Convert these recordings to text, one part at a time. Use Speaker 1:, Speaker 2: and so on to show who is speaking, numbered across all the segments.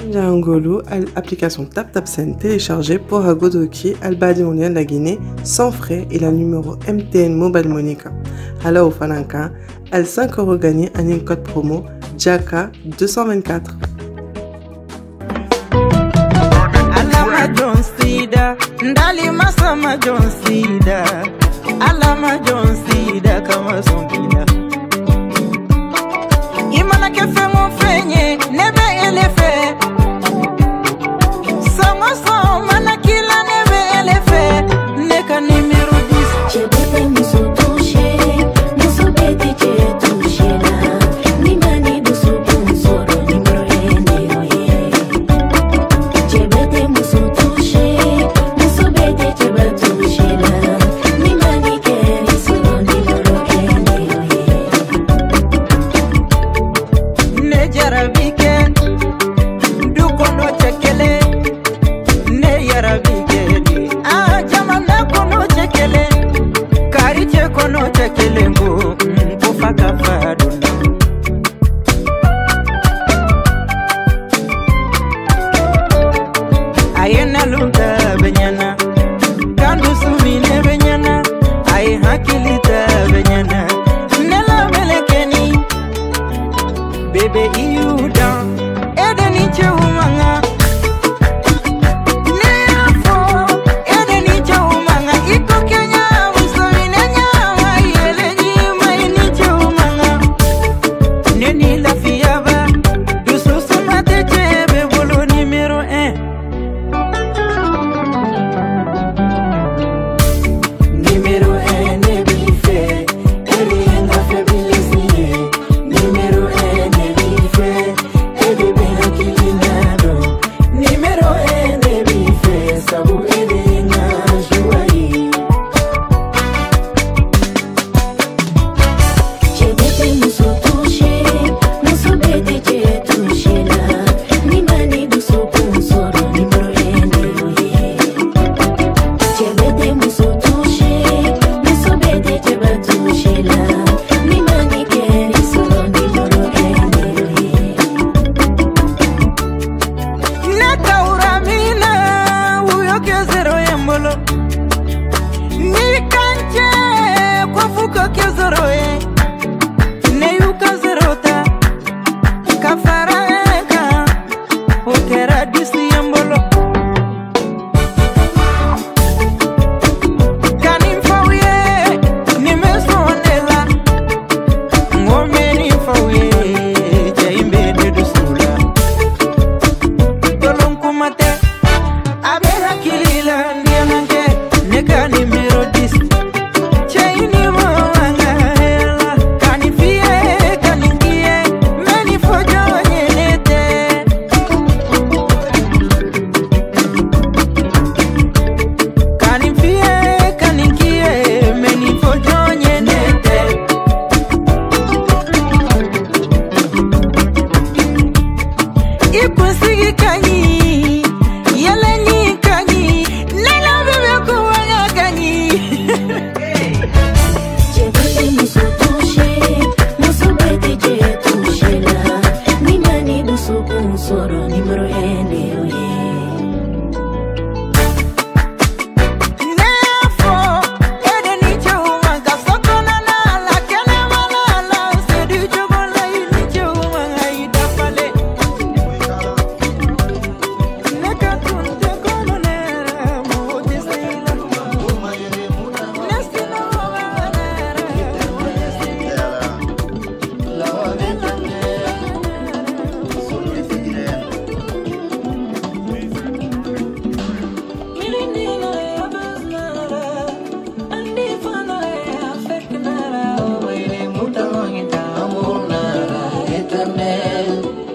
Speaker 1: Njangolu, application TapTapSend téléchargée pour Agodoki, Albadi Union de la Guinée, sans frais et la numéro MTN Mobile Monica. Alors au Fananka, elle 5 € gagnés en un code promo JAKA 224.
Speaker 2: Alama John Sida, Ndali Masama John Sida, Alama John Sida kama zombina. Imana kefe mon fenye, nebe elefe. Sama sama mana kila nebe elefe. Neka numéro 10.
Speaker 3: Chebete muso touche, muso bete che touche la. Ni mani do subu soro ni mroene oye. Chebete muso touche, muso bete che ba touche la. Ni mani keri soro ni mroene oye.
Speaker 2: Ne jarabike, du kono chekele. Ne yarabike di, jamana kono chekele. Kari che kono chekele ngo, kufaka faduna. Ayena lunta benyana, kandu sumine benyana. Ay hakilita benyana, nela melekeni. Baby, you down, edeni che umanga. Nefo, edeni che umanga. Iko Kenya, usawine nyama. Yele nyima eni che umanga. Neni la fiaba, dusu sumate chebe bolo numéro 1. Numéro 1 ne bife, eli enga febilisi. Numéro 1 ne bife, eli benga kilinado. Numéro 1 ne bife, sabu eli enga juai.
Speaker 3: Chebete muso touche, muso bete che touche la. Ni mani do subu soro ni mroene oye. Chebete muso touche, muso bete che ba touche la. Ni mani keri soro ni mroene oye.
Speaker 2: Neta uramina, uyo kezero yembolo. Ni kanche, kwa fuko kezero ye. Ne yuka zerota, kafara eka. Okera disi yembolo. Kanim fauye, ni mesonela. Ngome ni fauye, jaimbe de dusula. Tolong kumate, abe hakilila ndianange. Neka numéro 10. Chaini mwanga hela. Kanifie, kaningie, meni fojo nyenete. Kanifie, kaningie, meni fojo nyenete. Ikusigi kanyi, yelenyi kanyi, nela bebe kuwanya kanyi.
Speaker 3: Chebete muso touche, muso bete che touche la. Ni mani do subu soro ni mroene oye.
Speaker 2: Nefo, edeni che umanga, sokona nala, kene malala, sedi jogola ini che umanga idafale. Neka tunte kono nere, mote seila. Nestina wabanere, mote seila. Ilinina ya basnara, andi fana ya feknara. Wele muta wangita amunara, eternel,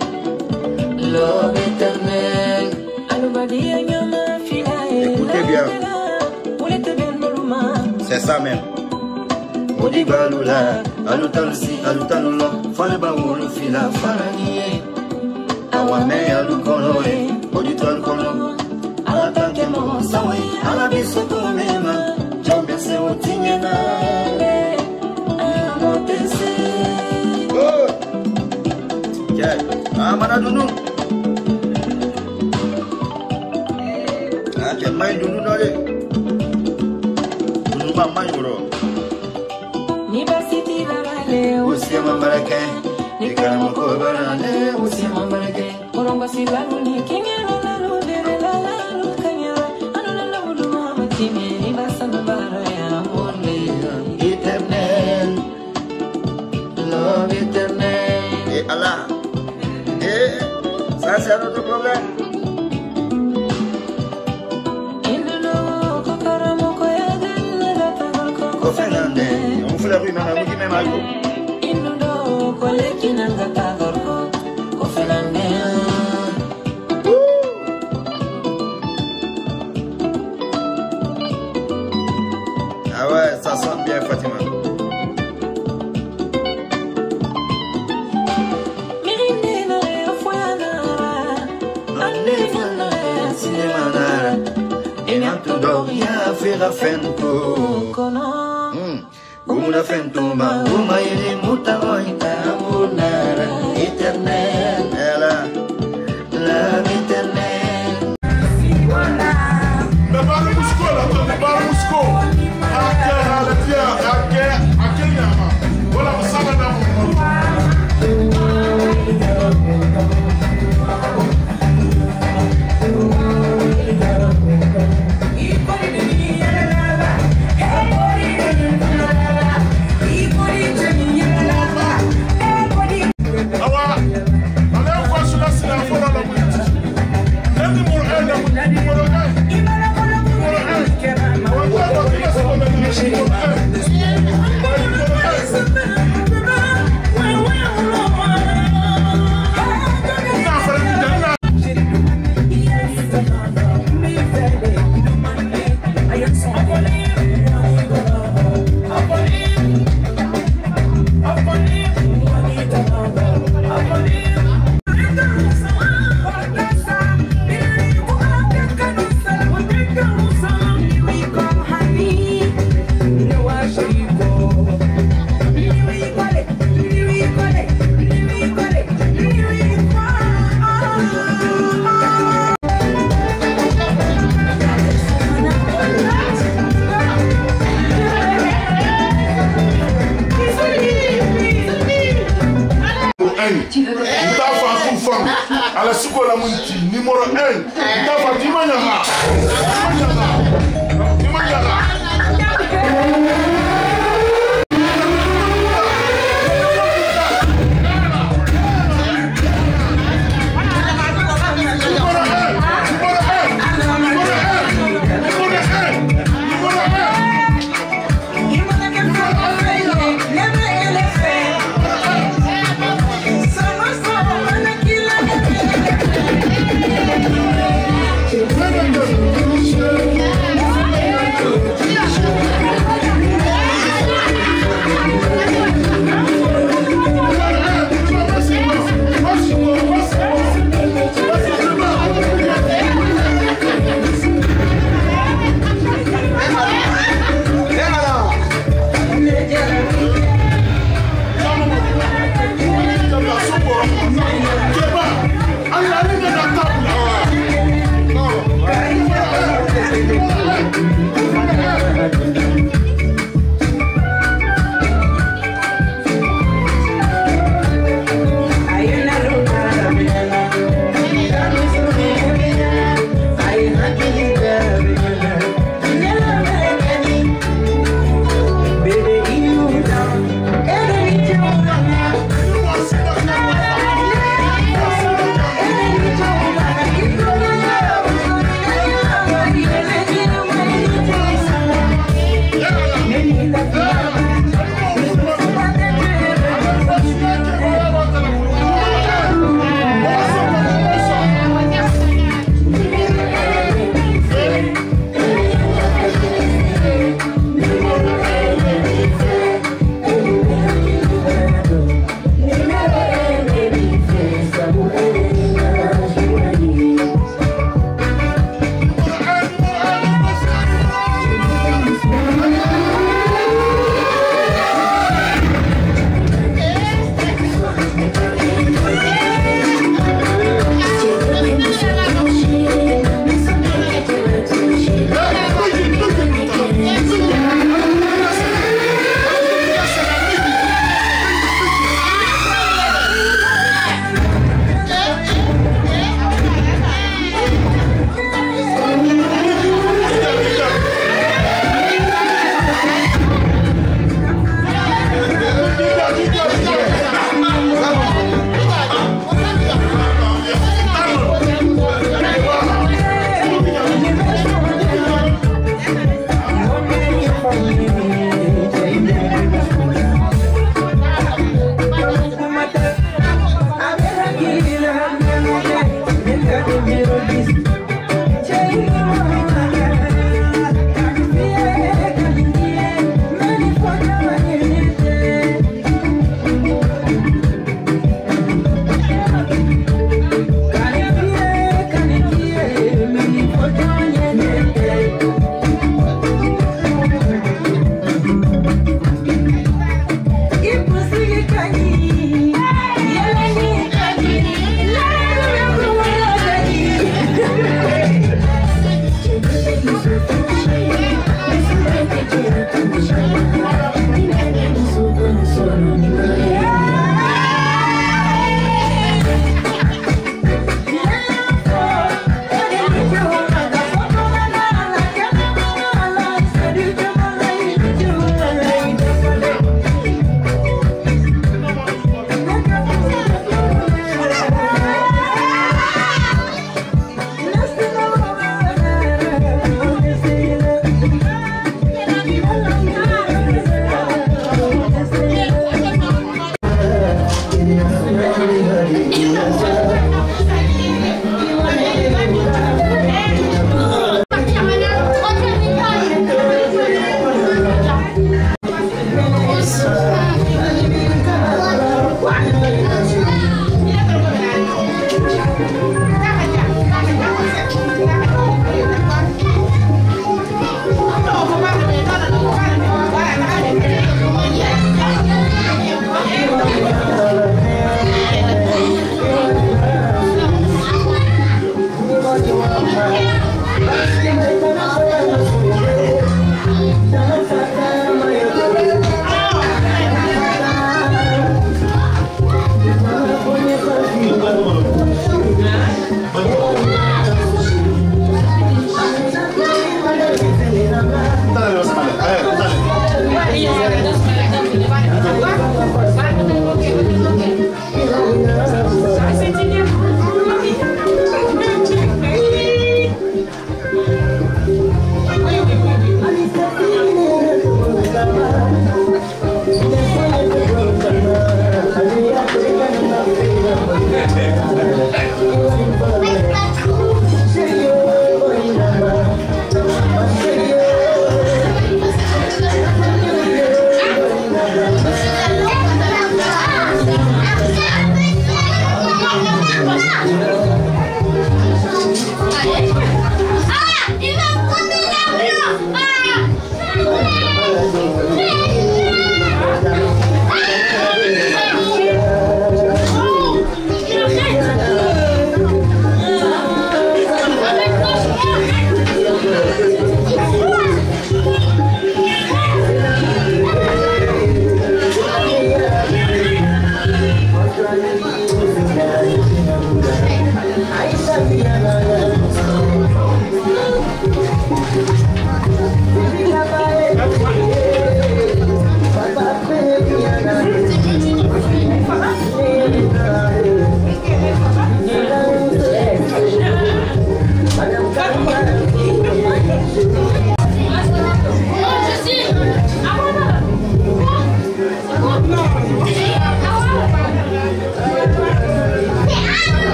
Speaker 2: love eternel. Alubadi ya nyama fina
Speaker 4: Écoutez bien.
Speaker 2: Ulete bien moluma.
Speaker 4: C'est ça même. Odi balula, alutansi, alutanolo, fale ba wulu fila faraniye. Awame alukonoe, odi tolkono. Alakante mo sawe, alabiso to mema. Jombe se utinyena. Amotese. Oh! Yeah. Amanadunu. Mai dulu nole. Dulu mama yoro.
Speaker 3: Ni basiti barale
Speaker 4: Usia mambarake. Ni karamu ko barale. Usia mambarake.
Speaker 3: Orang basi lalu ni kengero lalu dere lalu kanyara anu lalu mudu mama timi ni basan baraya amorle
Speaker 4: Éternel, love éternel. Et Allah. Ça c'est notre problème. On fait la rue, mais on dit même à l'eau. Ah ouais, ça sonne bien, Fatima. Fera fento Gumuna fento ma Guma ili mutagoita Amunara éternel Ela La éternel
Speaker 5: Me baru musko la me baru musko Ake halatia Ake nyama Wala musala na mumuru à la seconde numéro 1,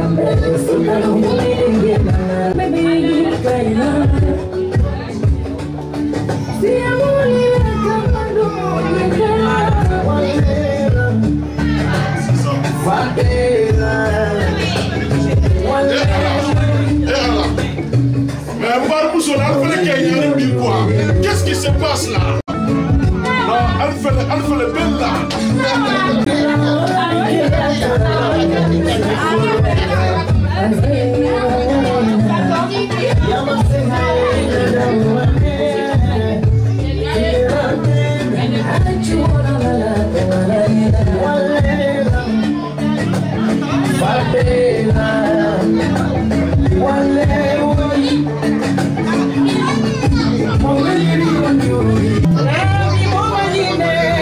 Speaker 5: Qu'est-ce qui se passe là? Non, elle fait le bel là.
Speaker 2: Let me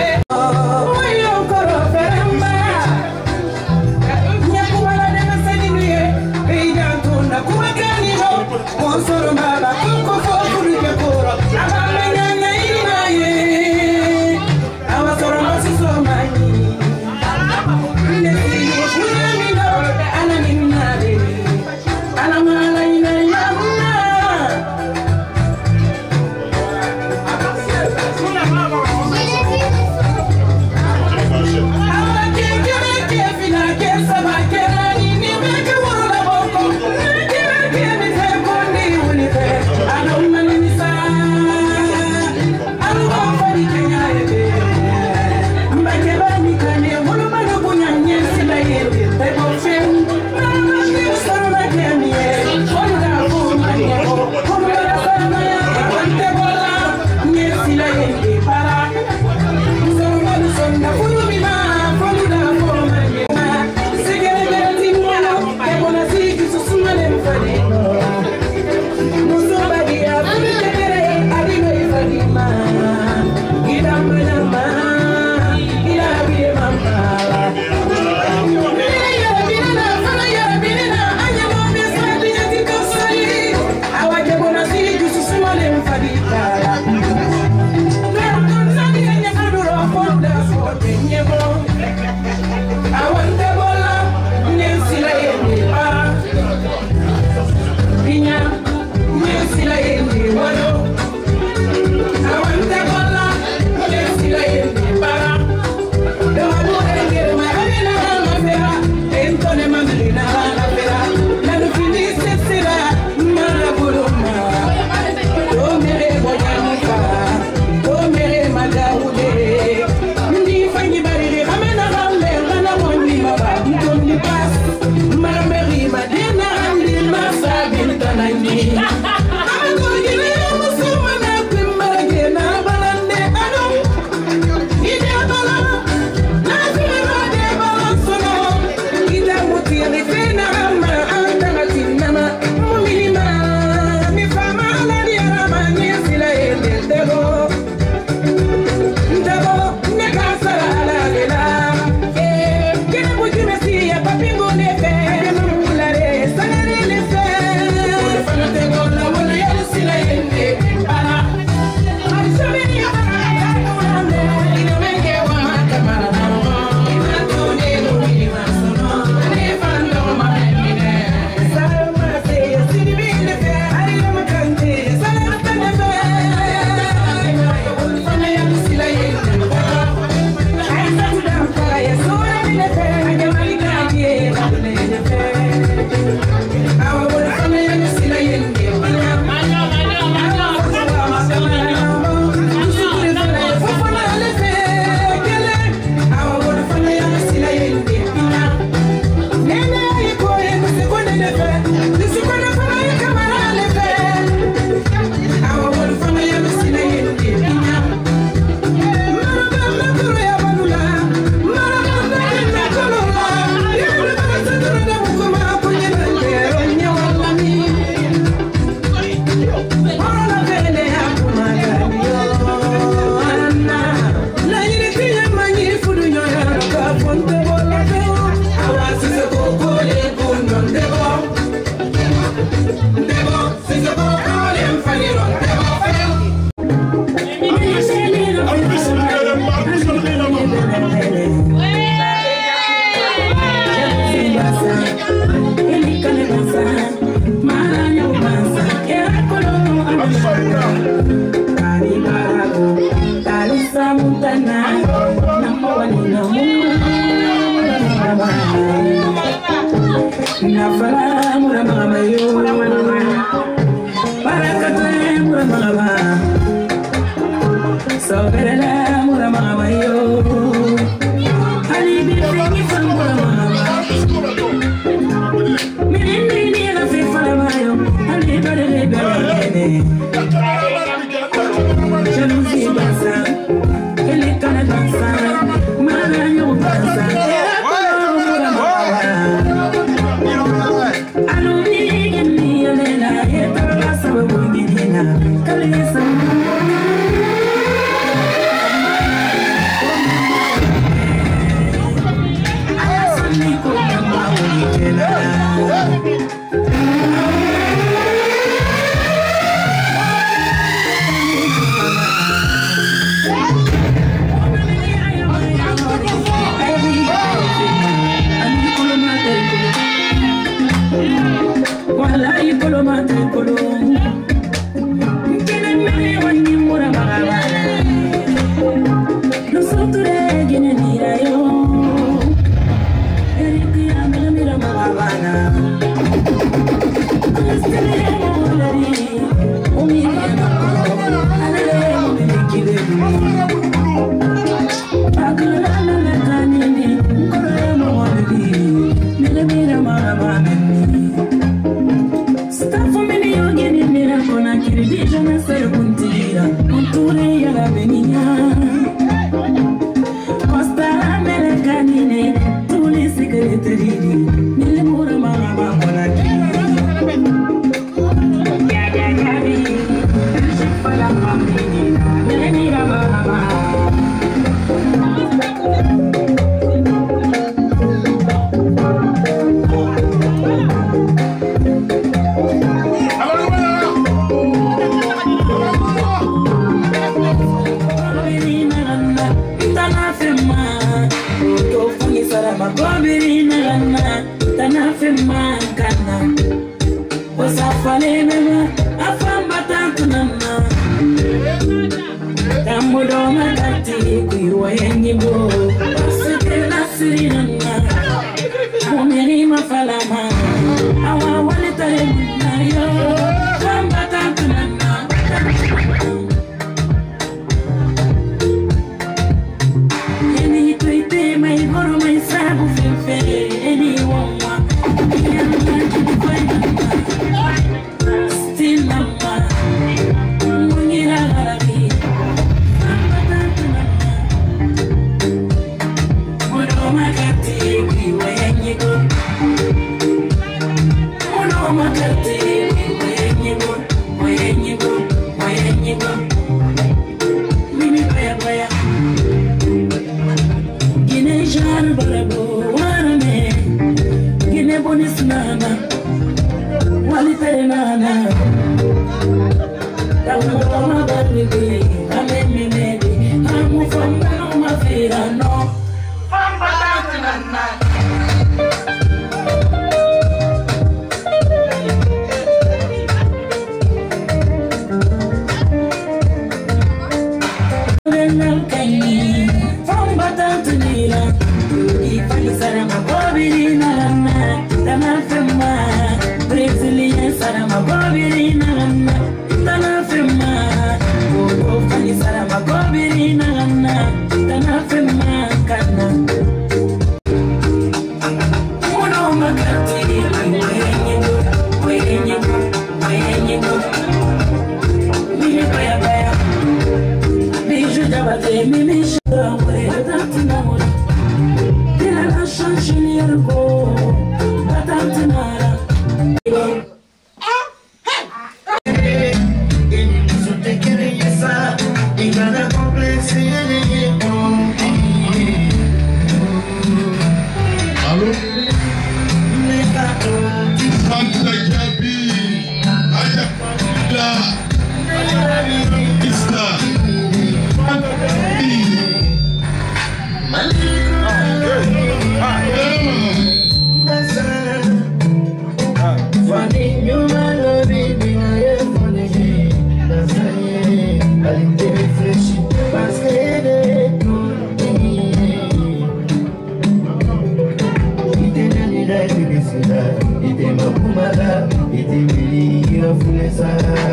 Speaker 4: mala, iti bili ira fulesa.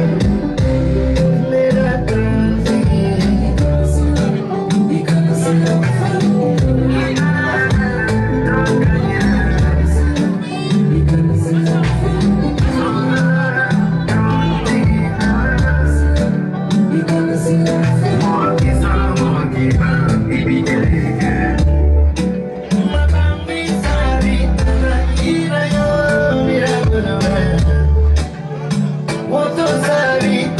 Speaker 4: Mera tansi, What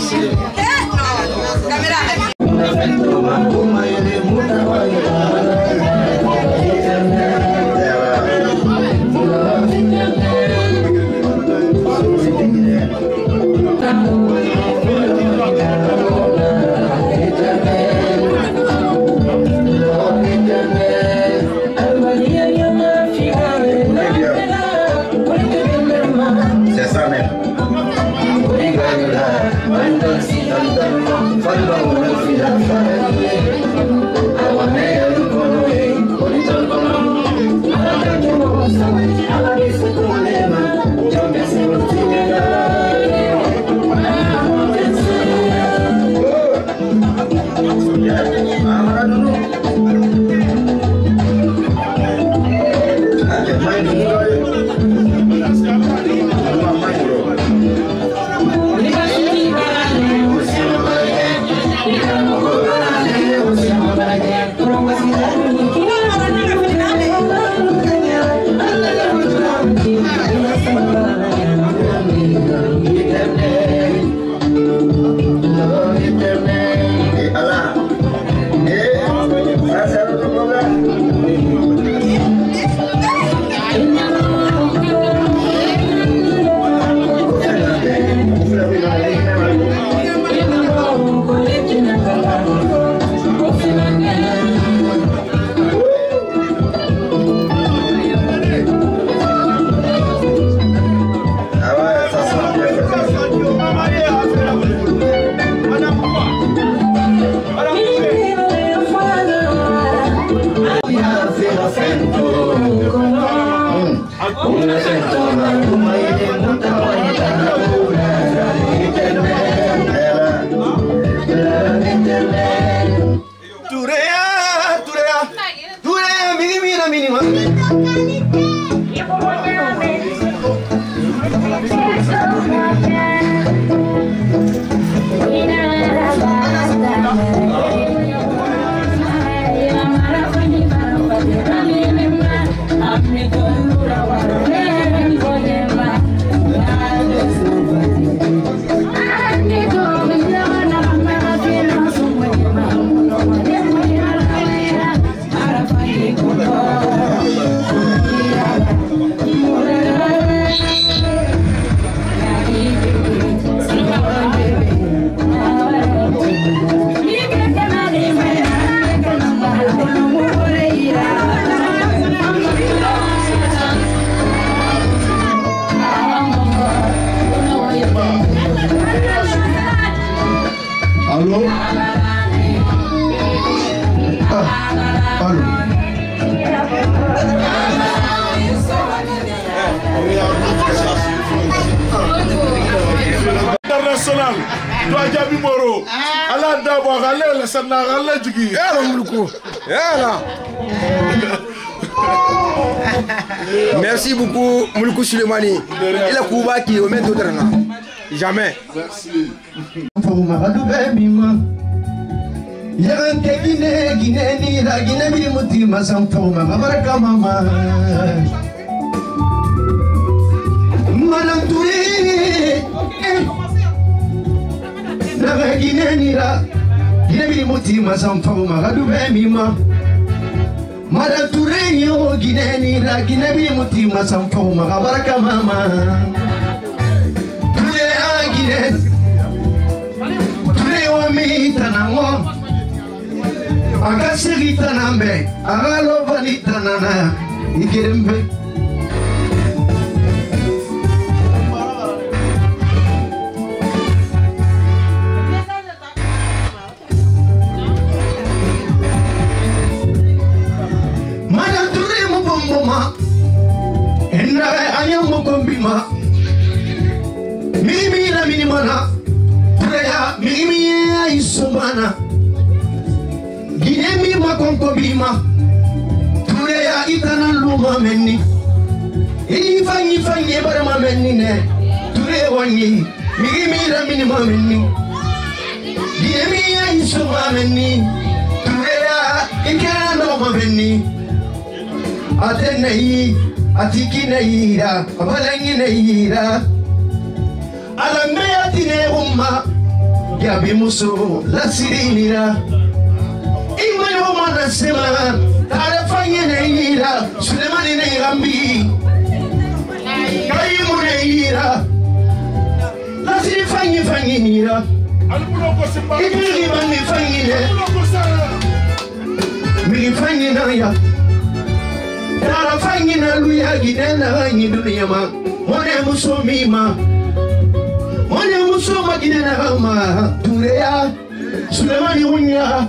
Speaker 5: International, toi Gabi Moro, Allah d'abord, allez, ça n'a rien dit.
Speaker 6: Merci beaucoup, Mouloukou Sulemani. Il a Kouba qui est au même d'autres. Jamais.
Speaker 5: Merci.
Speaker 7: Yarante Guinée ni la Guinée mi mutima samfoma mabaraka mama Madame Touré la Guinée ni la Guinée mi mutima samfoma gadube mima Madame Touré yo Guinée ni la Guinée mi mutima samfoma mabaraka mama Touré a Guinée Touré wa mi tanango Agasirita nambe, agalo vanita nana, ikirembe. Mana turi mubomboma, enra ayam mukombima. Mimi na minimana, tureya mimi ya isumana. Guinée mi ma konko bima Touré ya itana luma menni Ifanyi fanyi barama menni ne Touré wanyi mi ra minima menni Guinée mi ya isuma menni Touré ya ikana luma menni Atene yi atiki ne yira abalangi ne yira Alambe atine umma Gabi muso la sirinira Imayo mana sema Tare fanye ne yira Sulemani ne gambi Kayimu ne yira La siri fanye nira Ibili bangi fanye ne Mili fanye na ya Tara fanye na luya gidena ganyi dunia ma Mone muso mima Mone muso magidena gama Tureya Sulemani unya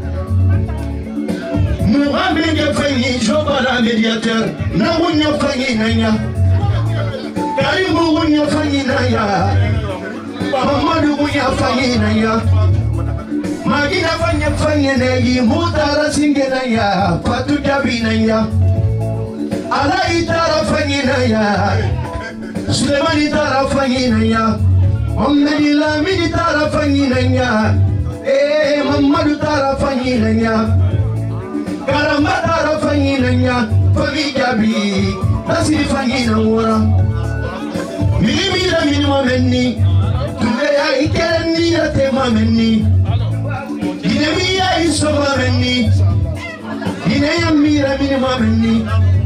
Speaker 7: Muhammad ya fanyi Jobala mediateur Na unya fanyi nanya Karimu unya fanyi nanya Mamadu unya fanyi nanya Magina fanyi nanya Mutara singe nanya Patu jabi nanya Ala itara fanyi nanya Sulemani tara fanyi nanya Muhammad Lamini tara fanyi nanya Mamadu tara fanyi nanya Karamba tara fanyi nanya Fami jabi Nasiri fanyi nangora Milimira minima menni Tuleya ikerenni ya tema menni Inemiya isoma menni Ineya mira minima menni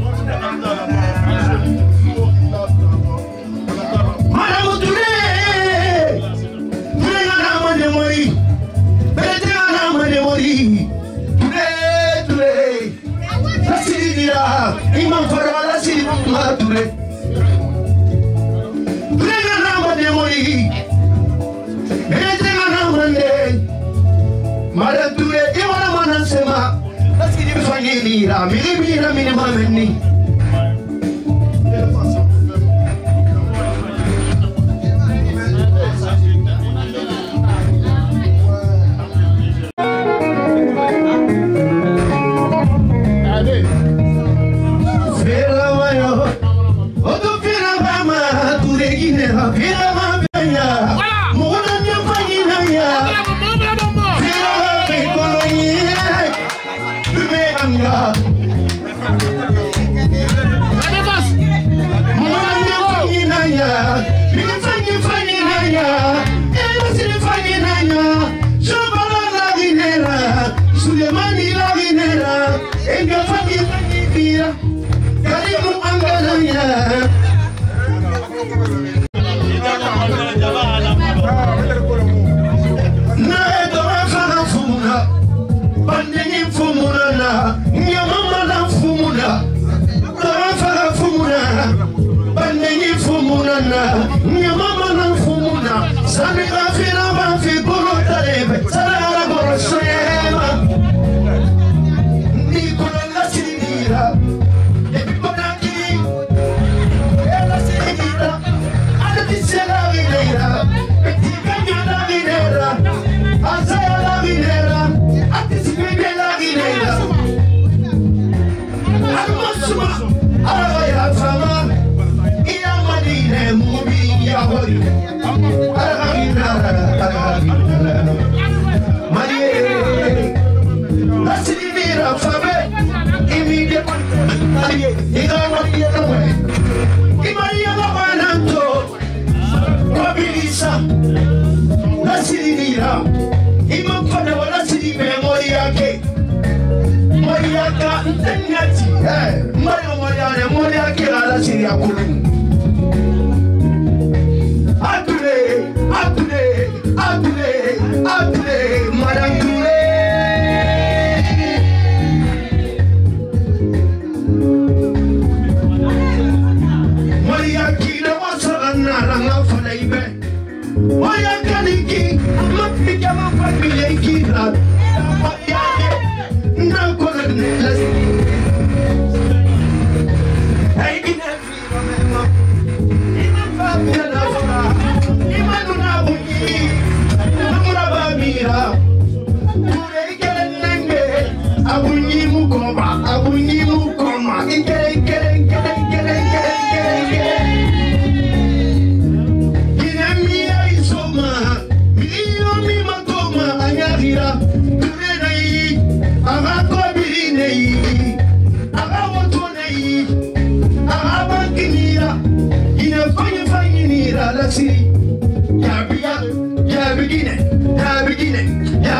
Speaker 7: Madamu Ture Ture ngana mande mori Bete ngana mande mori Ture Nasiri dira Imam Farwa Nasiri ma Ture Ture ngana mande mori Bete ngana mande Madamu Ture Iwana mana sema Nasiri fanyi dira Milimira minima menni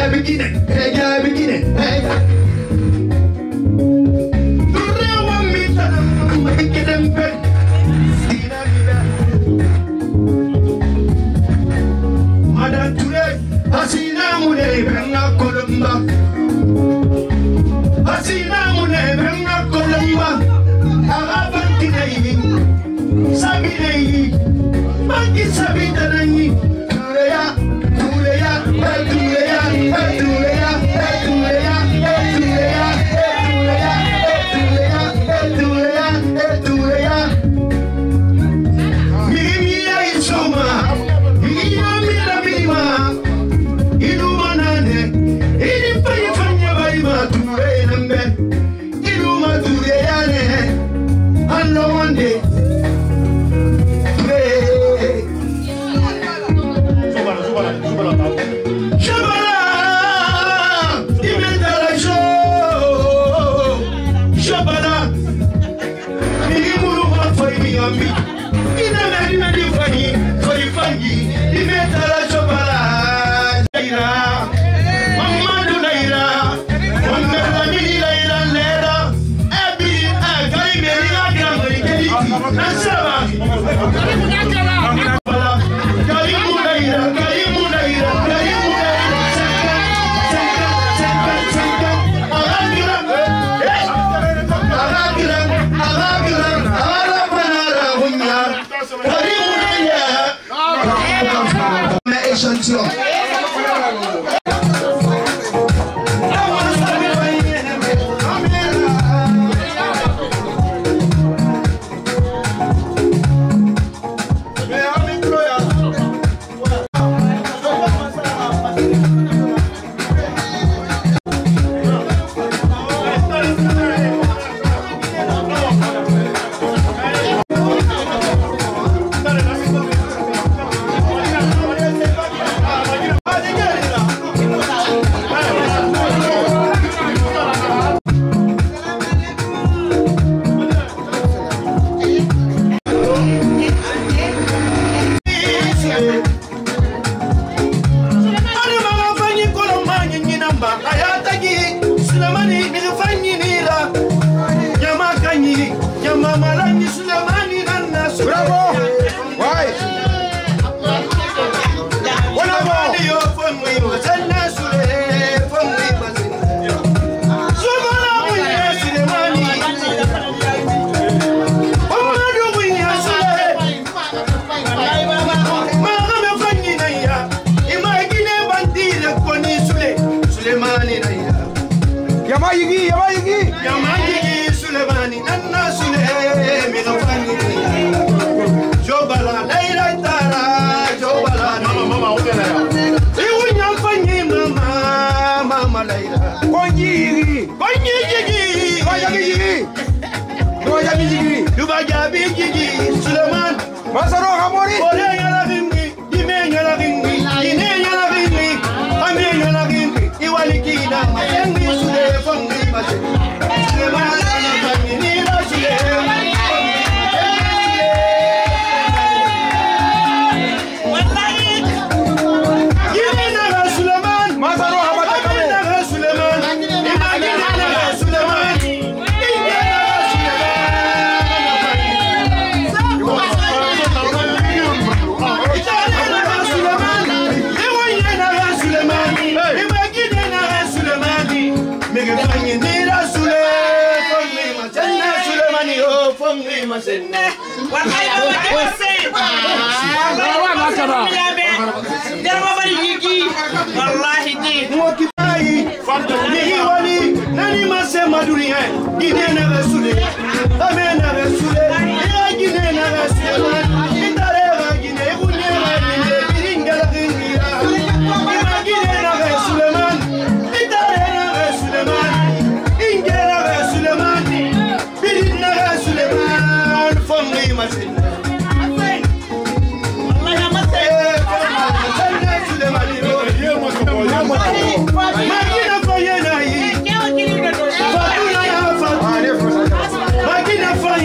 Speaker 7: Magina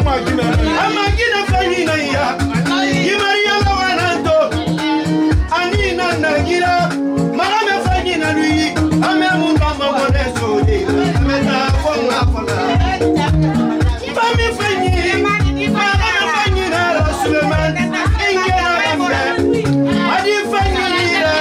Speaker 7: Amagina fanyina ya Imaria lawananto Anina nagira Magame fanyina lui Ame mungama mone sode Ameta fonga fonga Bami fanyina Magame fanyina Rasuleman Ingena gambe Adi fanyina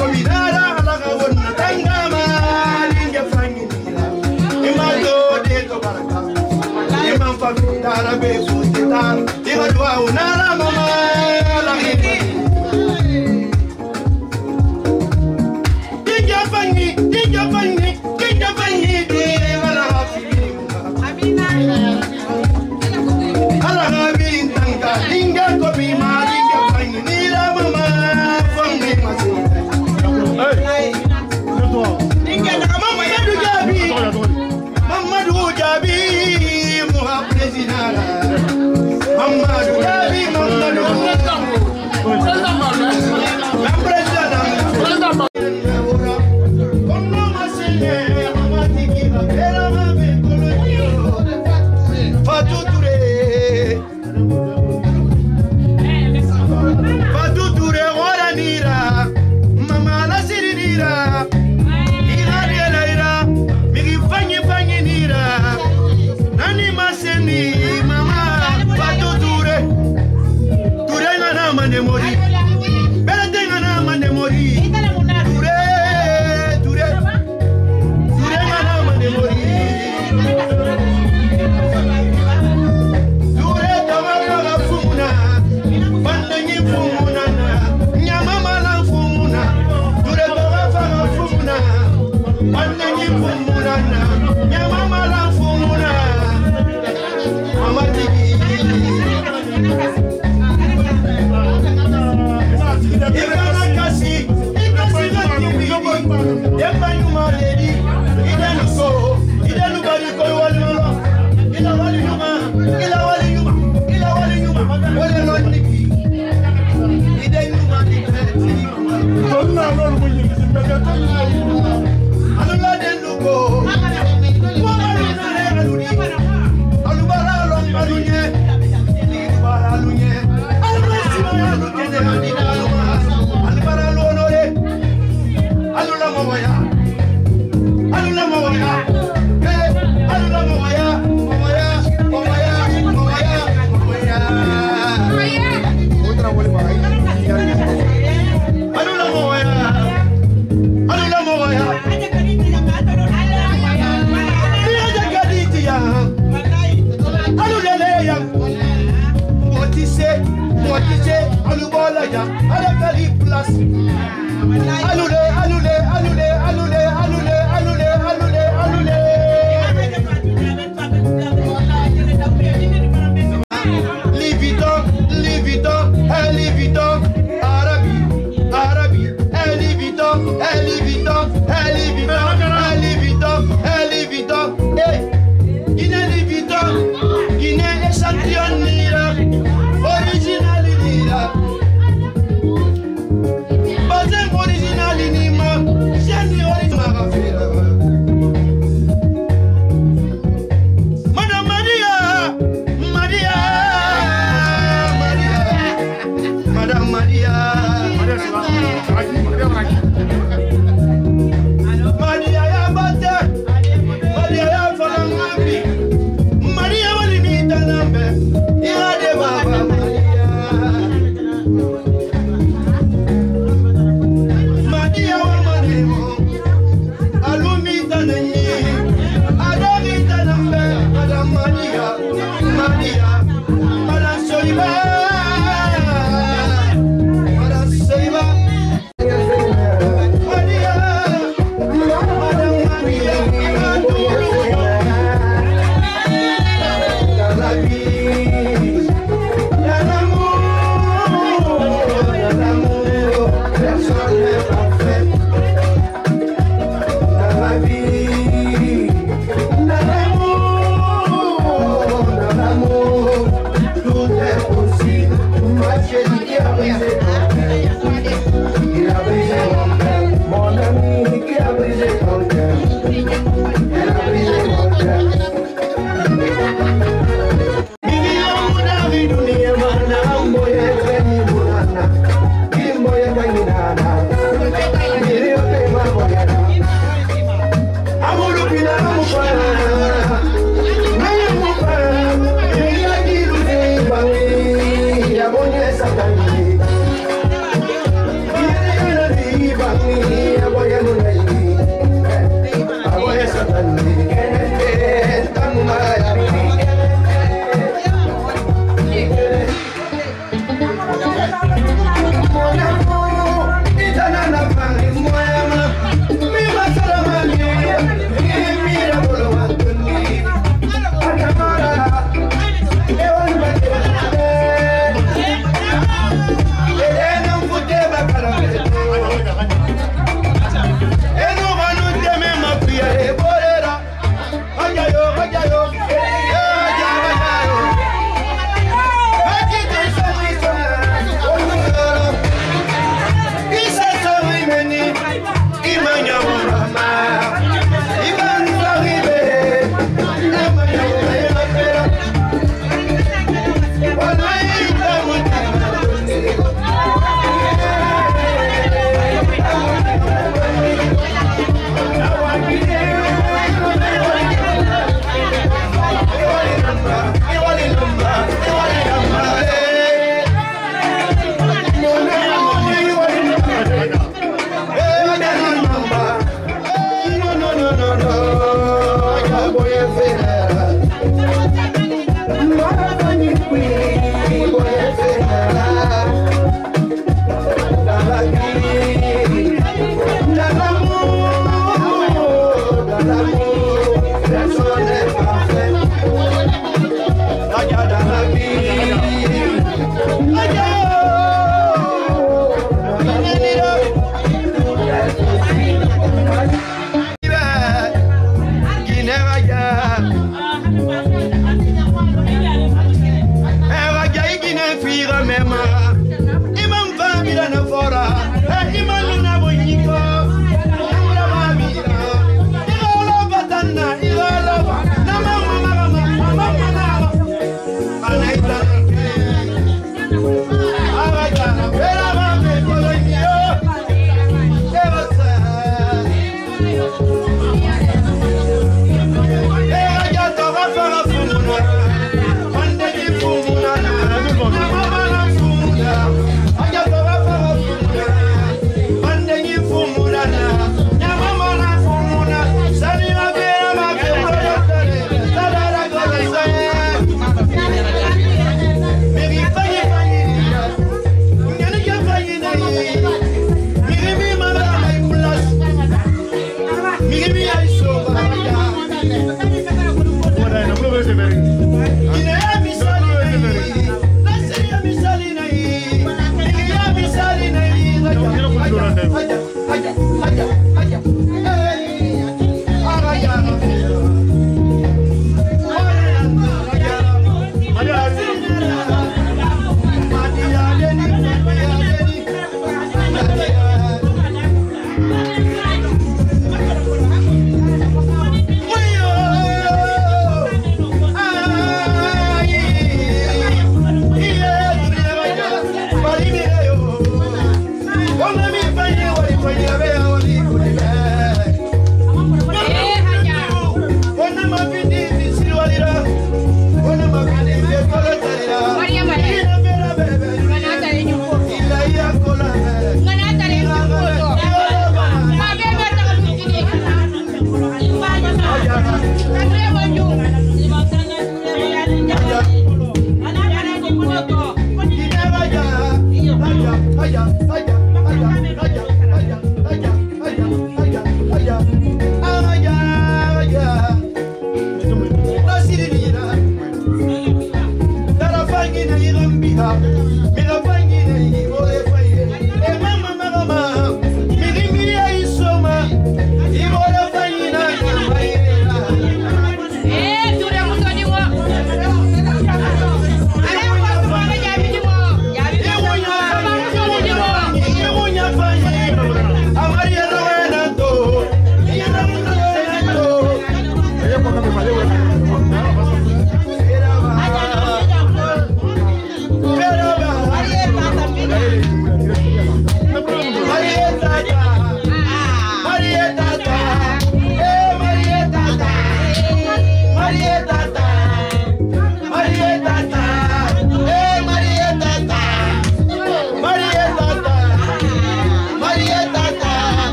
Speaker 7: kominara alaga wonna tangama linge fanginira imando de to baraka imam famidara be fusitan diga dua unara mama la dinga fangi de wala amina alaga bin tanga linge komima linge fanginira mama fangi masi Mamadou Jabi, Moha President. Mamadou Jabi, Mamadou Fatou Touré, Waranira, Mama Nasirinira. Nani maseni mama Fatou Touré Touré ngana mane mori Berde ngana mane mori Touré ngana mane mori Touré tawala fumuna Bandanyi fumuna Nyama mala fumuna Touré tawala fumuna Bandanyi fumuna Nyama mala fumuna
Speaker 3: Thank you.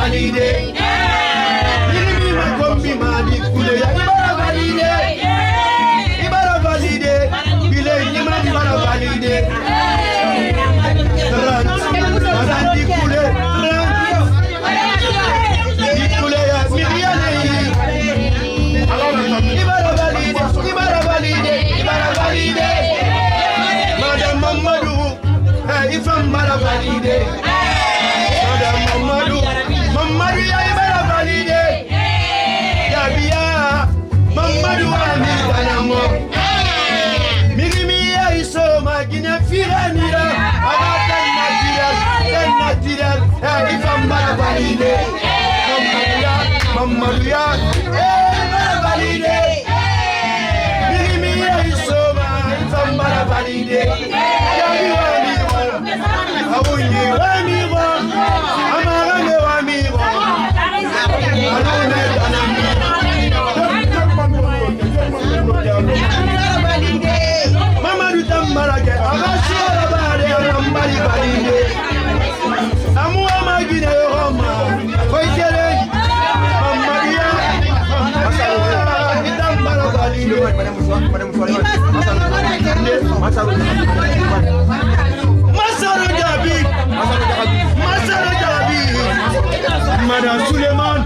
Speaker 7: validé. Mirimi makombi madi kule ya ibara validé. Ibara validé. Bile nyima ibara validé. Madame di kule. Di kule ya miriane. Ibara validé. Ibara validé. Ibara validé. Madame Mamadou. Ifam bara validé. Madame Mamadou. Mamadou ya ibara validé. Yabia. Mamadou ami banamo. Mirimi ya iso magine firanira. Abatan natural. Ifam bara validé. Mamadou ya bara validé. Mirimi ya iso ifam bara validé. Awunye wamigo, amarame wamigo. Alone danami. Mama du tambarake, abashira bare ambali valide. Amu amagine Roma, koikere. Maria, itambara valide. Masaro Jabi, Madame Suleiman,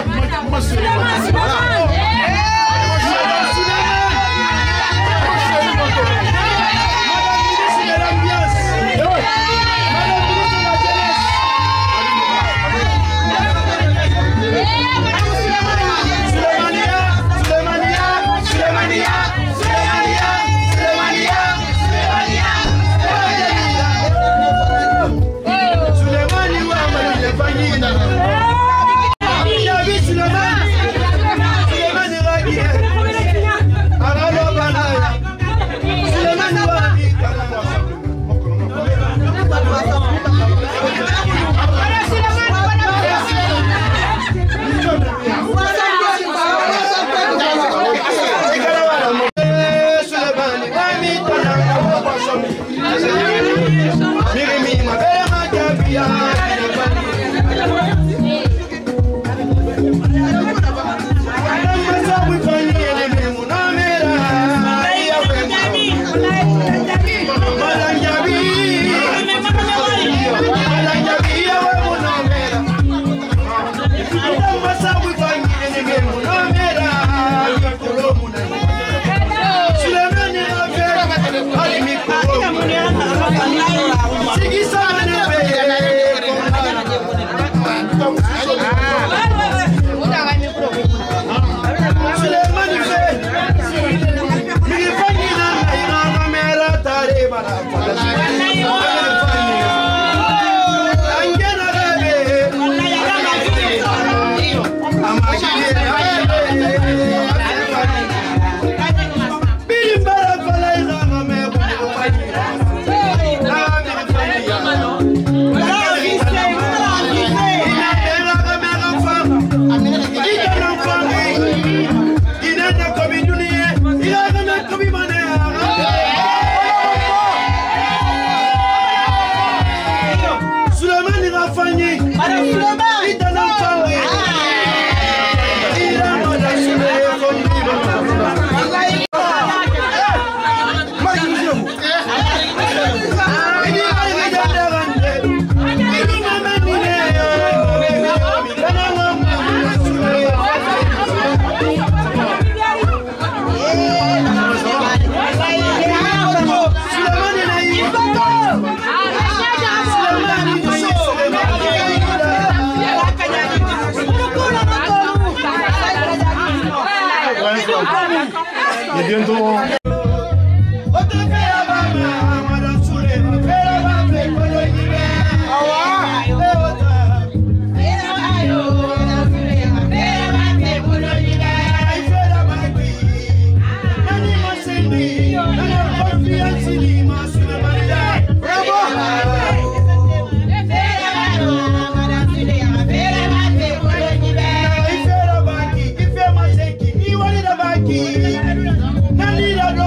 Speaker 5: Et bientôt.
Speaker 7: Nani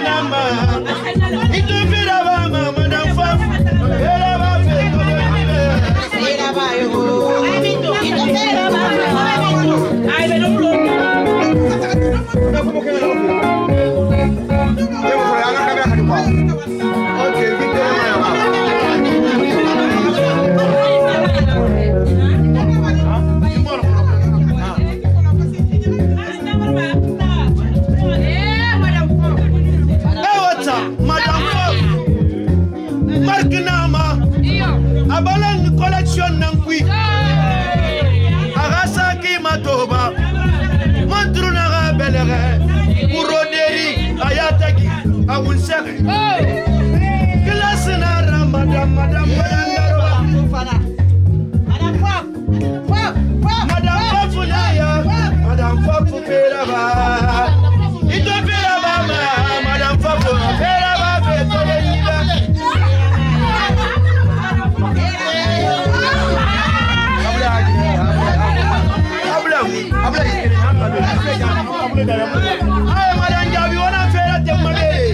Speaker 7: nama. Itu vira bama madam fam. Era ba fe ko ibe. Era ba yo. Itu vira bama. Ai be no blo. Da como que era? Eu vou falar na câmera de pau. Okay, vite na mama. Abalan collection nankui Arasa ki matoba Montruna ga belere Uroderi ayataki awunsere Klasna ramadan madam Madam Fafulaya Madam Fafu Peraba Ito Peraba Madam Fafu Peraba Petoleniba Ay, Madam Jabi, on a fait la demande.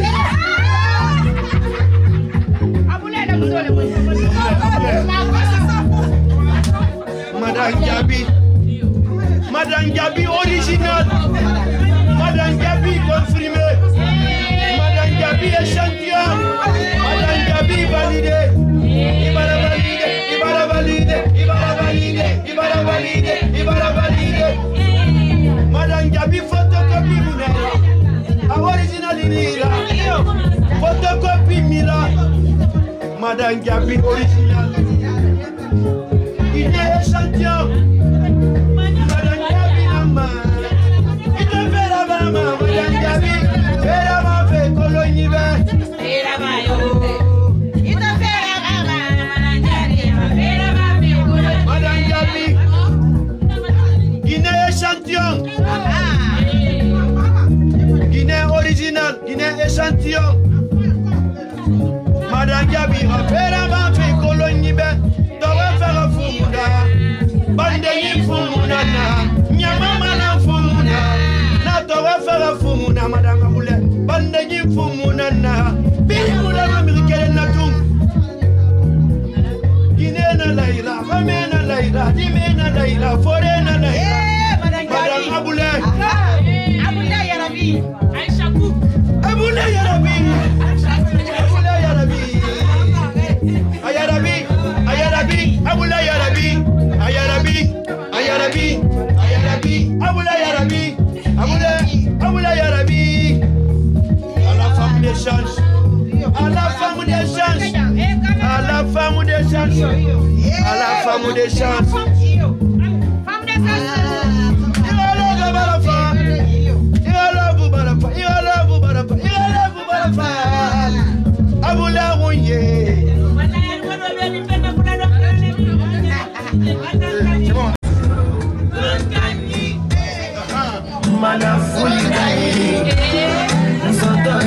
Speaker 7: Madam Jabi original, Madam Jabi confirmé, Madam Jabi échantillon, Madam Jabi validé, il va la valider, il va la valider, il va la valider, il va la valider, il va la valider. Madam Jabi photocopie Munera, original Nira, photocopie Mira, Madam Jabi original. Il est échantillon, Madam Jabi Nama, il te fait la maman, Madam Jabi, fait la maman, fait colonie vert. Madam Jabi, Guinée échantillon, Guinée original, Guinée échantillon. Madam Jabi, fait la maman, fait colonie vert. T'aurais fait un fumuna, bandeni fumuna, nyamama na fumuna, na t'aurais fait un fumuna, Madame Aboulé, bandeni fumuna na, bimuna américaine na tum. Guinée na laïla, Ramé na laïla, Dimé na laïla, Forêt na laïla, Madame Aboulé. Aboulé Yarabi, Aïchakou. Aboulé Yarabi, Aboulé Yarabi, Ayarabi. Ayarabi, Aboula Yarabi, Ayarabi, Ayarabi, Ayarabi, Aboula Yarabi, Aboula Yarabi. À la femme d'échange, à la femme d'échange, à la femme d'échange, à la femme d'échange. Aboula Rouye. C'est bon. Madame Fouligaï, nous sommes tous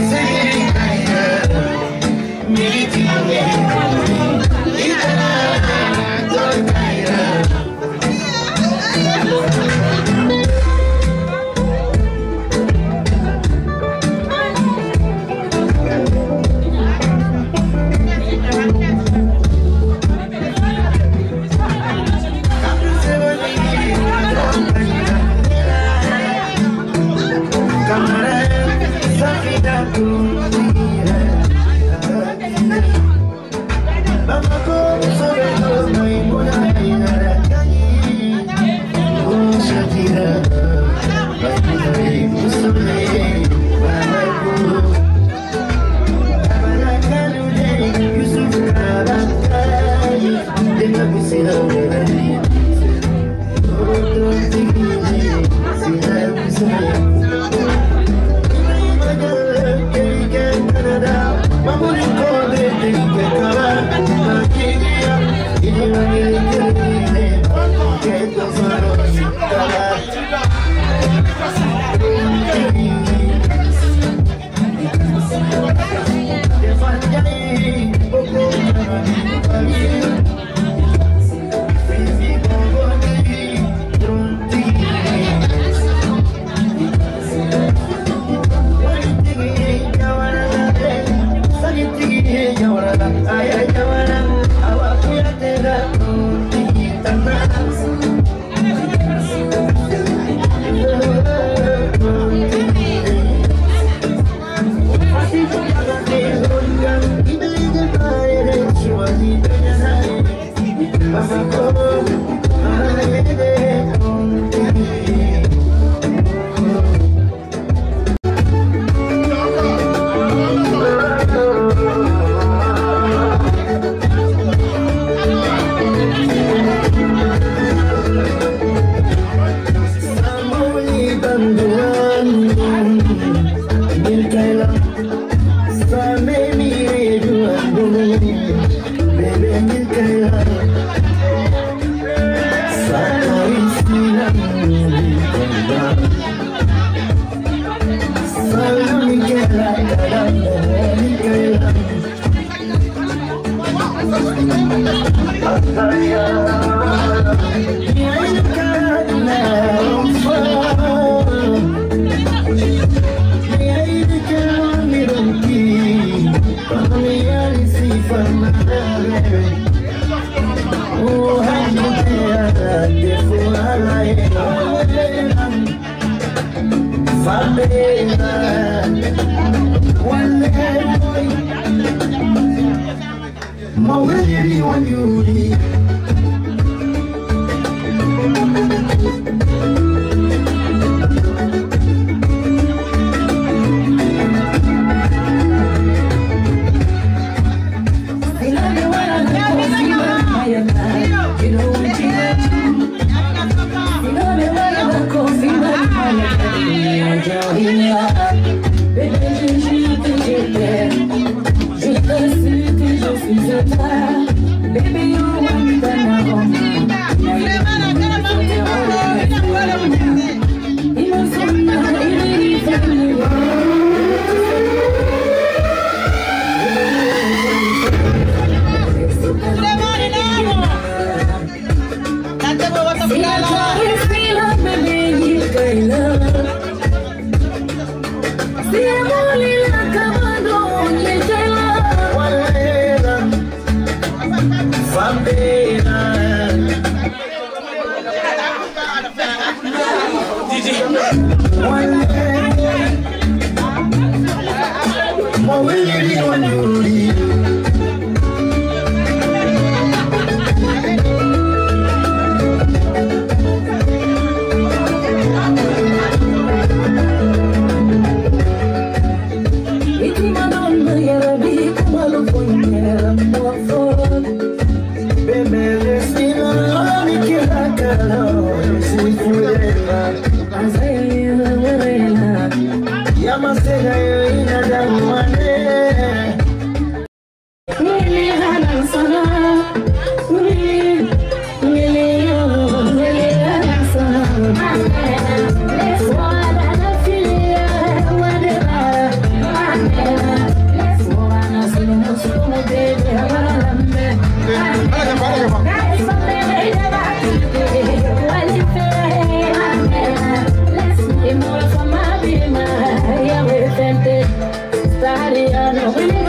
Speaker 3: Started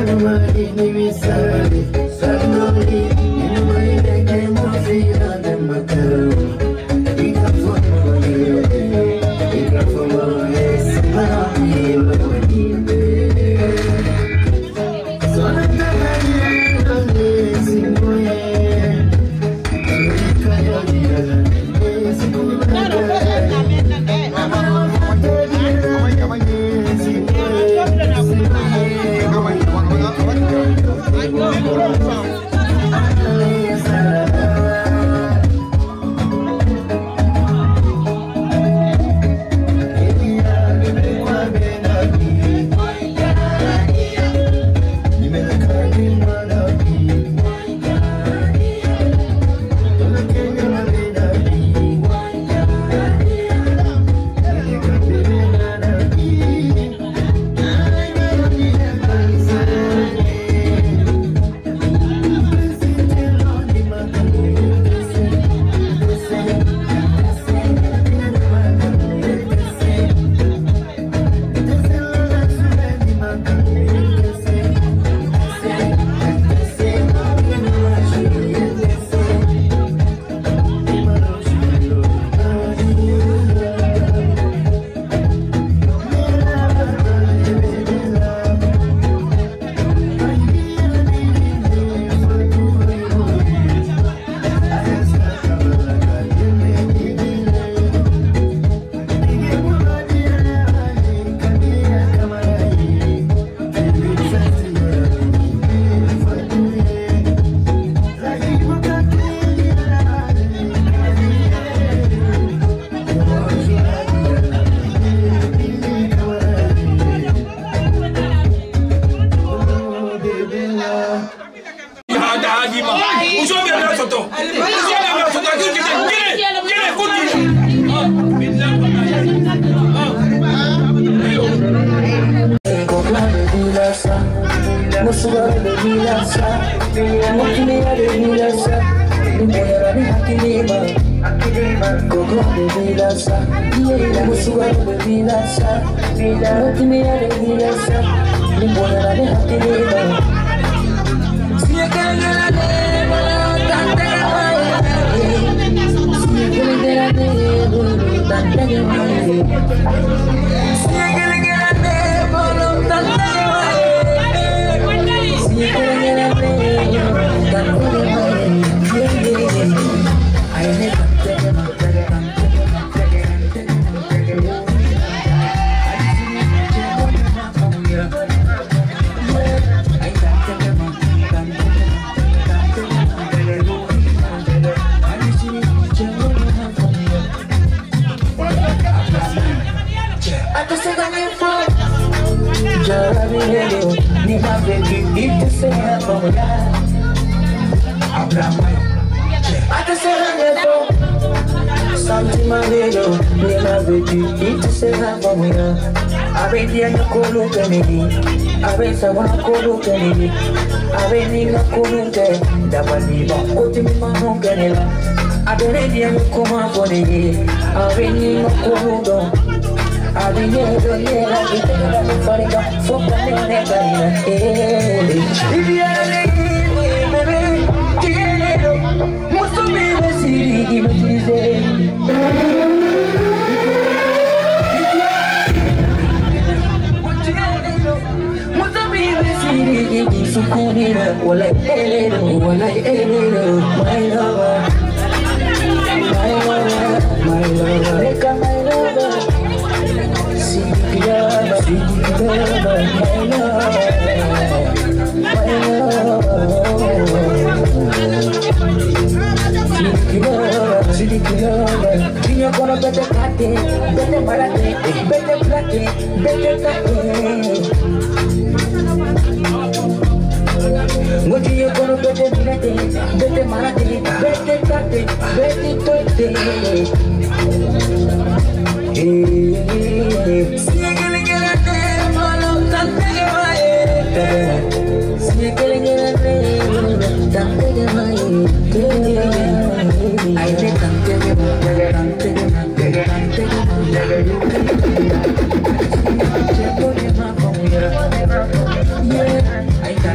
Speaker 8: I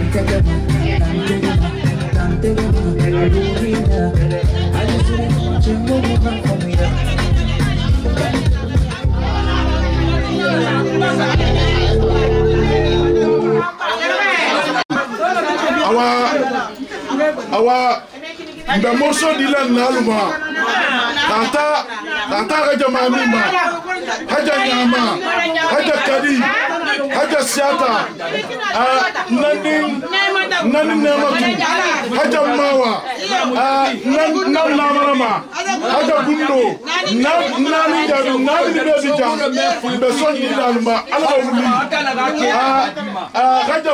Speaker 5: awa mbe moso dila naluma tata haja mamima haja nyama haja kadi haja siata nani nematu haja mawa nan lamarama haja gundo nani jadu nani besi jam mbe so dila naluma ala wuli haja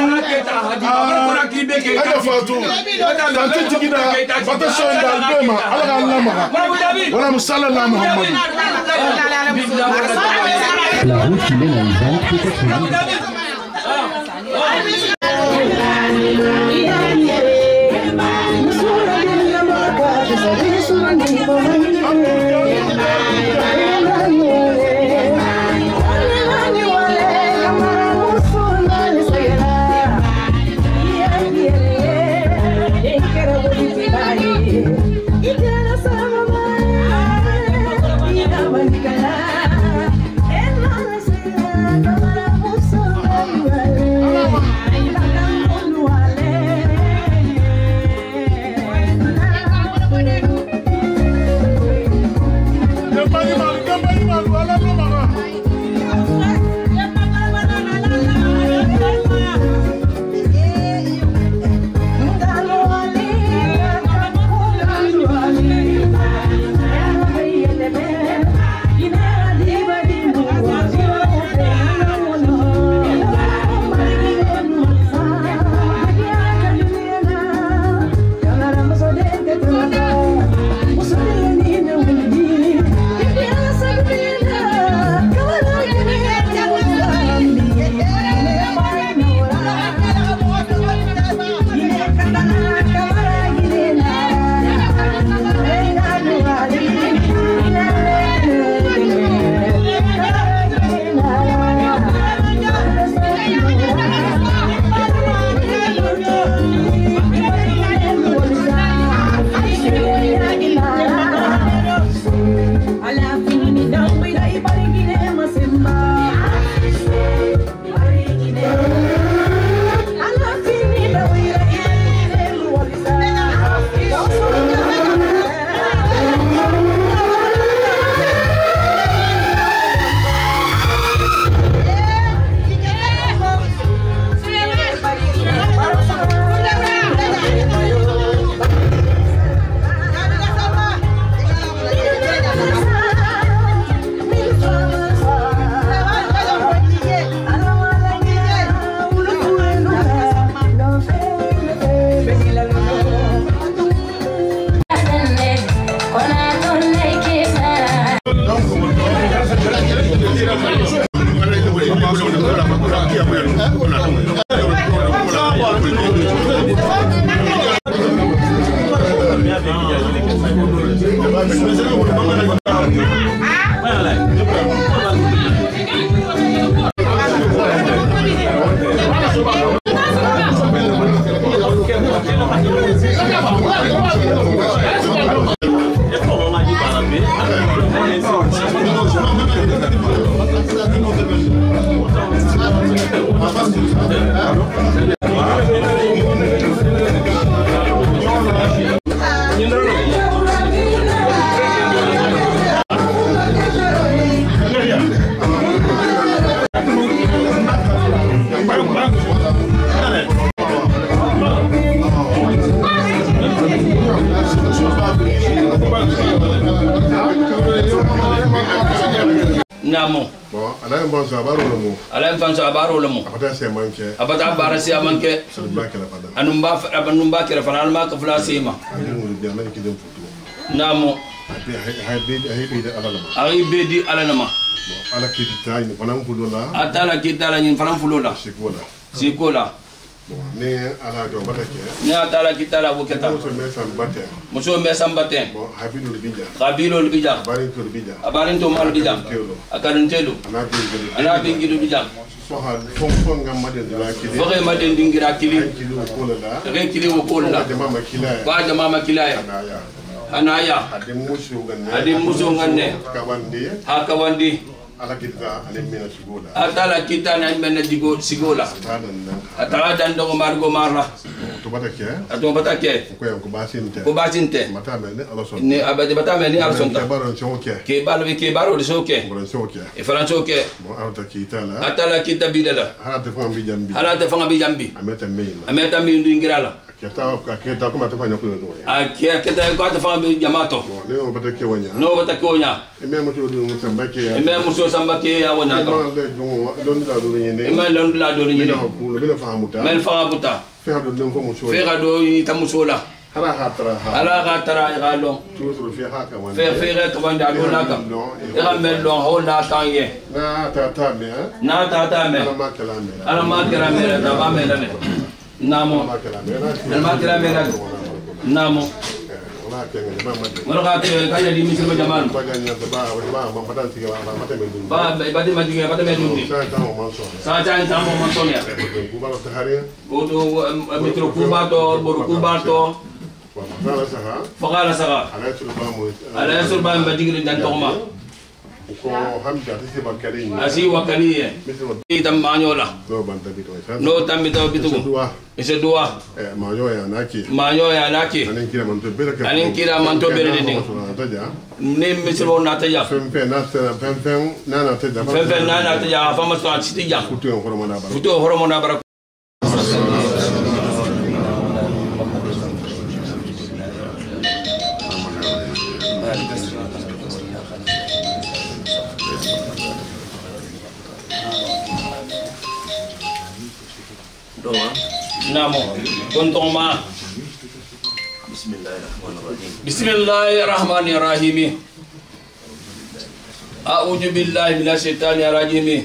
Speaker 5: fatu tanti tikida fata shonda albema ala lama wala musalla la Muhammad.
Speaker 8: La route qui mène à Ivan peut être
Speaker 9: Namo.
Speaker 5: Bon, ala mbanso abaro lomo.
Speaker 9: Ala mbanso abaro lomo.
Speaker 5: Abata se manke.
Speaker 9: Abata barasi amanke. Anumba kera fana alma kafla sema. Namo. Ari bedi ala nama.
Speaker 5: Ala kitita ni fana mfulola.
Speaker 9: Atala kitala ni fana mfulola. Sikola.
Speaker 5: Ne ala do batake.
Speaker 9: Ne atala kitala buketa. Muso mesan baten.
Speaker 5: Bon,
Speaker 9: Habilo bija. Abarin to mal bija. Akarin telo. Ana bingido bija.
Speaker 5: Fonga maden
Speaker 9: dingira kili. Re kili wo kola. Ba jama makilaya. Anaya. Ade muso ngane. Hakawandi.
Speaker 5: ala kita ale mena sigola
Speaker 9: atala kita na mena digo sigola atala dan do margo marla
Speaker 5: to batake
Speaker 9: ato batake
Speaker 5: ko basinte mata mene ala son
Speaker 9: ne abade bata mene ala son
Speaker 5: ke baro choke
Speaker 9: ke baro de soke e faranso ke
Speaker 5: mo alta kita la
Speaker 9: atala kita bidala
Speaker 5: hala te fanga bi jambi
Speaker 9: ameta mi ndingirala
Speaker 5: kita ko mata fanya ko do
Speaker 9: kita ko ta fanga bi jamato
Speaker 5: no batake wonya
Speaker 9: e me muso sambake ya wona ko ma lon la do ni men fa buta fe do ta musola ala hatara ga lo fe ga to banda do na ka e men lo ho na tan ye na tata me ala ma kala me da ba me ne namo ma kala me namo Mereka kaya di misal berjaman. Badi maju ya, badi maju ni. Saja yang tamu monsonya. Kudu metro kubato, boru kubato. Fakala saha. Ada surban badi dan toma. Asi wakali ya. Kita manyola. No tambi tahu bitu. Ise dua. Manyo ya naki. Anin kira manto bere ding. Ne misro na taja. Femfe na taja. Fama so siti ja. Futu hormona bara. Namo kuntong ma Bismillahirrahmanirrahim. A'udzu billahi minasyaitonir rajim.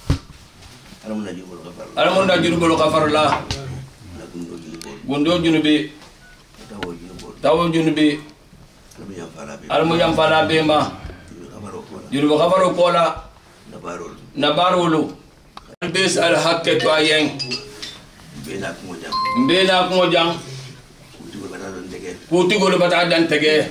Speaker 9: Alamun najrubul ghafarlah. Gundo junubi tawo junubi alamu yang fala bema junubi ghafaru kola nabarulu bis al haqqatu ayeng mbena ko jang kuti gol bata dan tege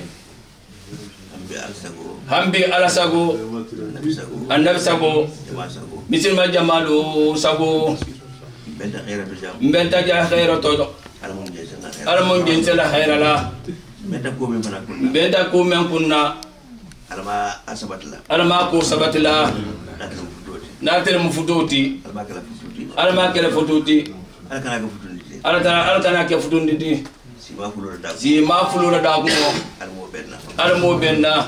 Speaker 9: hambi ala sago annabi sago misil ma jamalu sago mbenta ja khaira to alamun jinsa la khaira la mbenta ko men kunna alama ko sabatla na tel mu futoti alama kala futoti Ala ke futundi di si ma fulura da ko almo benna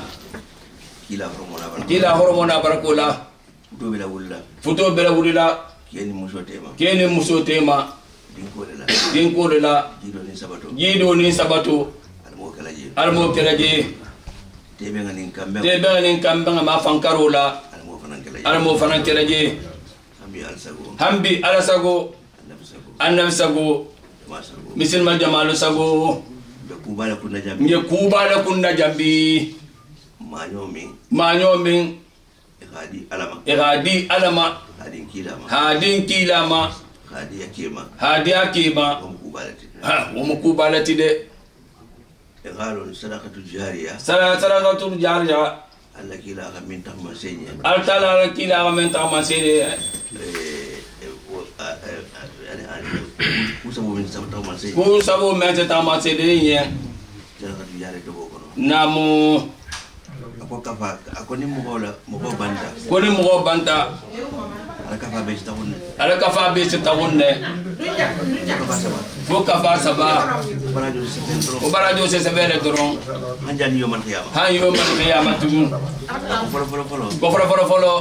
Speaker 9: kila hormona barakola futo bela wulila keni muso tema din ko la gido ni sabato almo kelaje tebe nganin kamba ma fankarola almo fanan kelaje hambi ala sago annabi sago misil mal jamalu sago nge kubala kunna jambi manyomin igadi alama hadin kilama hadi akima ha wa mukubalati de igalun sadaqatu jariya alla kila ga min ta masenya altala kila ga min ta masenya Kusabo mete tamase de yen. Namu ako kafa ako ni mo banta. Ko ni mo banta. Ala kafa be tawunne. Fo kafa saba. Barajo se severe doron. Hanjani yo man khiyama. Han yo man khiyama tu. Folo.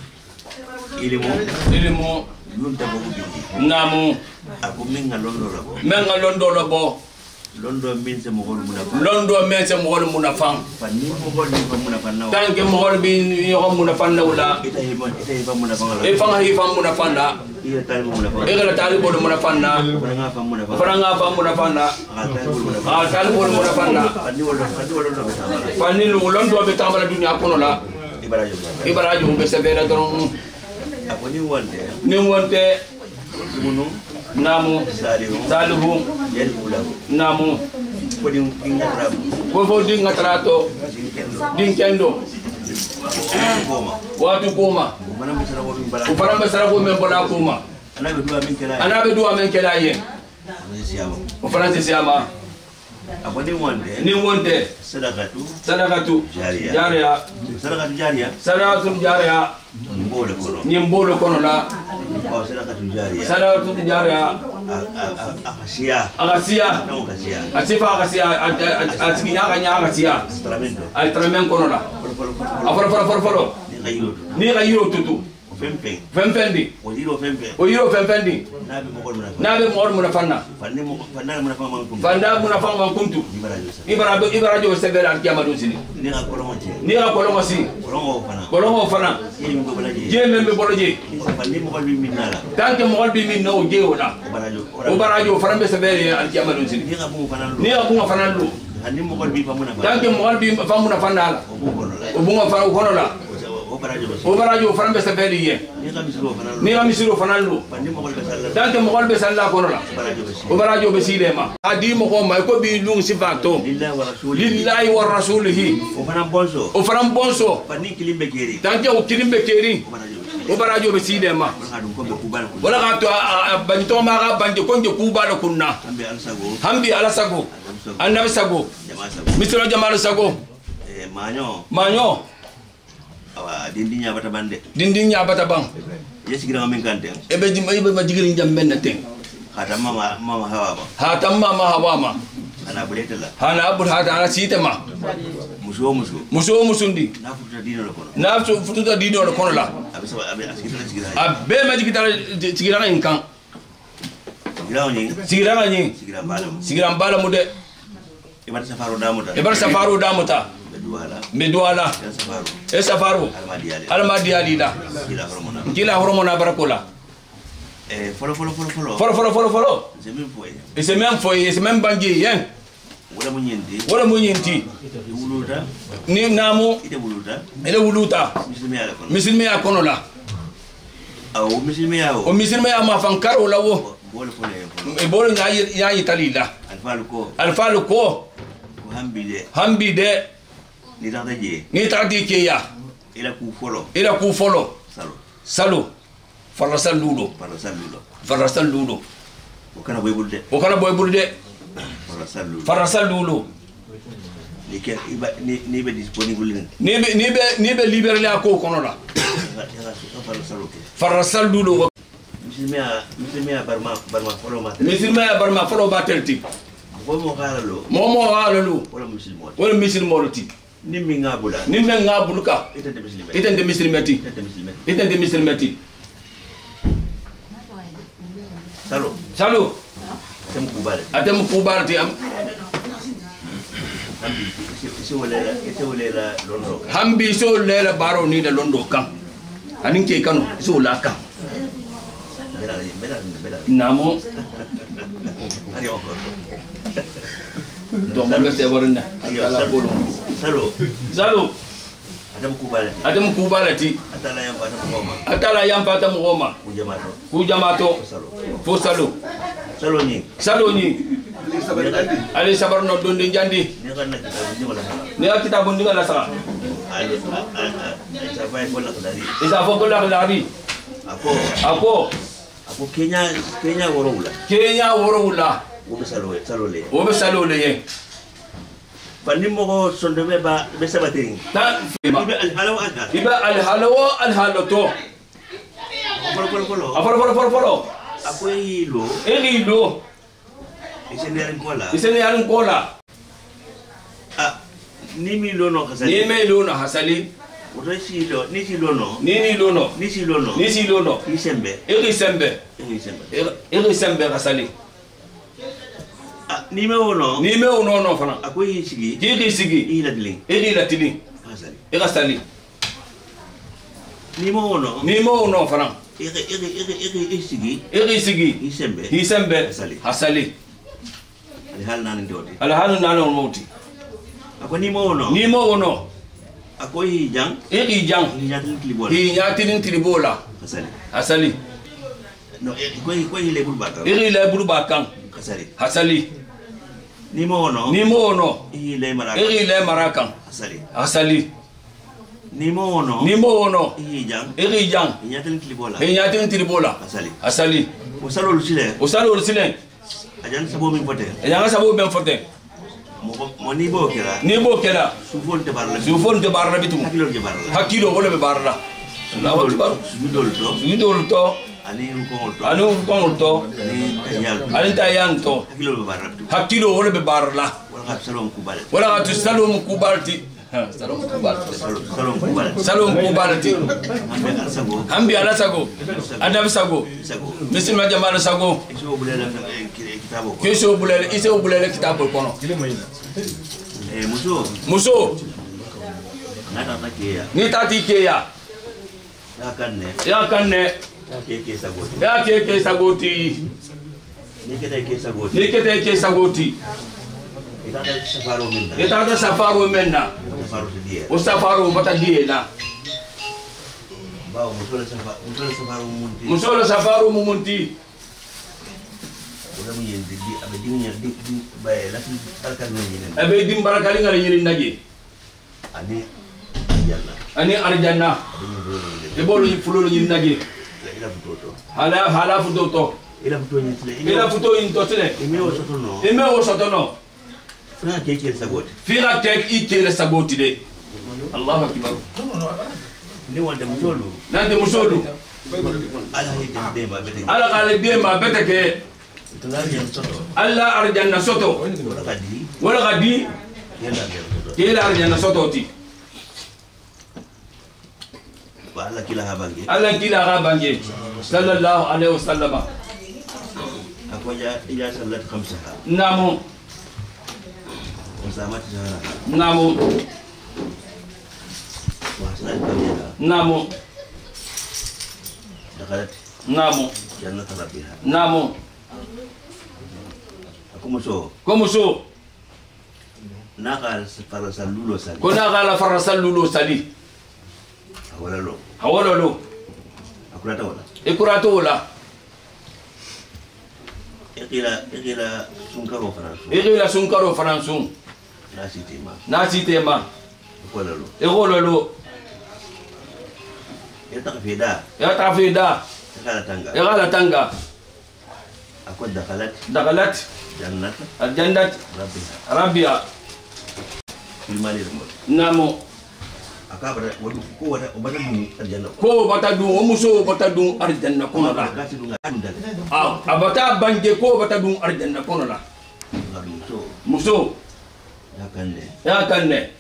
Speaker 9: Ilimo. Namu aku menga londo labo londo mense mogol munafang pani mogol ni munafang naw tanke mogol bin yo munafang nawla ita hiba munafang e fanga hiba munafang na ila talibo munafang na faranga fa munafang na talibo munafang na pani londo be tambala dunya kono la ibarajo be severa don aku ni wonte munu namu salihu namu ko di ngatrato din kendo watu koma ufana masara ko men bola koma anabe duwa men kela ye ufana siyama ni wonde sadaqatu jariya sadaqatu jariya ni mbolo kono la sadaqatu jariya agasiya asifa agasiya atikinya kanya agasiya altramen kono la aforo ni gayiro tutu fempendi o yiro fempendi nabe mo mona fanna fanda mona fama kuntu ibara jo sebela alkiyama do sini ni ga kolongo si kolongo fana je membe boloje tanke mo bi min no je wala o barajo fana be sebela alkiyama do sini ni ga bunga fana lu tanke mo bi famuna fana la o bunga fana kono la o barajo fana be sebeli ye ni ga misiro fana lu tanke mo be salla kono la o barajo be silema adi mo ko may ko bi lung sifato lillahi wa rasulihi o fana bonso tanke o kilimbe keri o barajo be silema wala ga to banto ma ga banje ko nge kubala kunna hambi ala sago annabi sago misiro jamal sago manyo dindinya bata bande dindinya bata bang yesigira ngamen kante ebe ma jigiri njamben na ten hata mama hawa ma ana buletela ana abul hata ana sitema muso ndi na fututa dino lo kono la abe ma jigitara inkan sigira mbala mude ebar safaru damuta Medwala Safaru Almadi Alida Kila hormona barakola Follow c'est même bangi yen wala munyenti ni namu ele wuluta misilme ya kono la o misilme ya mafankaro lawo bolo ya italila alfalu ko hambide ni tardi ke ya ila ku folo salo farasal lulo okana boy bulde farasal lulo ni be disponible ni be libéré la ko kono la farasal lulo misilmea barma folo batelti momo halalo wala misilmolti nimmi ngabuluka itende mislimati salo atem kubalati am hambi so lela baro ni da londo kam anin ke kanu so la kam namo donc le sevorna ala bolo salo adam kubalati atala yam pata ngoma kujamato fo salo ni ali sabar no dondi jandi ne kita bondi ngala sa isa fo ko la dari ako Kenya worowula obe salo le ye bani mo sonde be sabateri ibe al haloto aforo akoy lo isene yarin kola ni mi lono hasali Nisi lono isembe kasali ni me ono no fana akoy sigi ila tilin kasali ni mo ono fana sigi isembe hasali alhal nanon moti ako ni mo ono akoy jang nyatin tribola asali no koy le bulbakan hasali ni mo ono ile marakan asali ni mo wono
Speaker 2: Ijang.
Speaker 9: Inyatin Tilibola.
Speaker 2: Inyatin Tilibola. Asali.
Speaker 9: Usalo Lusilen. Ajan sabo min fote.
Speaker 2: Ajan sabo ben fote.
Speaker 9: Mo ni bo kera. Sufon te barla bitum. Hakilo wala be barla. Allahu akbar. Sujudol to. Ani ko to. Ani tayang to. Hakilo wala be barla. Wala tu salom kubalti. Salom kubalti. Hambi ala sago. Adam sago. Misil ma jamal sago. Kesho bulele kitabo kono. Muso. Ni tati keya. Ya kanne. Ya keke sagoti. Ni kete ke sagoti. Ita safaro menna. O safaro bata diela. Musola safaro mumunti. Abe dim barakali ngari nyiri naji. Ani arjanna. Ebolo fulolo nyiri naji. Hala futoto. Ila futo into tele. Ime o sotono. Fira kek ikele sagoti de. Allahu akbar. Nande musolu. Ala kale dema beteke. Allah arjanna soto. Wala gadi. Kila arjanna soto ti. Allah kila habange. Sallallahu alaihi wasallam. Akoja ila salat khamsaha.
Speaker 2: Namu.
Speaker 9: Wasamat zahara.
Speaker 2: Namu.
Speaker 9: Wasalat kamila.
Speaker 2: Namu.
Speaker 9: Dakhalat.
Speaker 2: Namu.
Speaker 9: Jannat rabbiha.
Speaker 2: Namu. Komuso.
Speaker 9: Nakal farasal lulo sali.
Speaker 2: Ko nakala farasal lulo sali. Hawalalo. Ekurato wala.
Speaker 9: Ikila sunkaro faransun. Nasi tema. Ekolalo. Ya tafida. Egala tanga. Aku
Speaker 2: Dakalat. Jannat. Rabia. Namo. Ko batadu omuso batadu arjanna kono la. Abata banje ko batadu arjanna kono la. Muso. Ya kanne.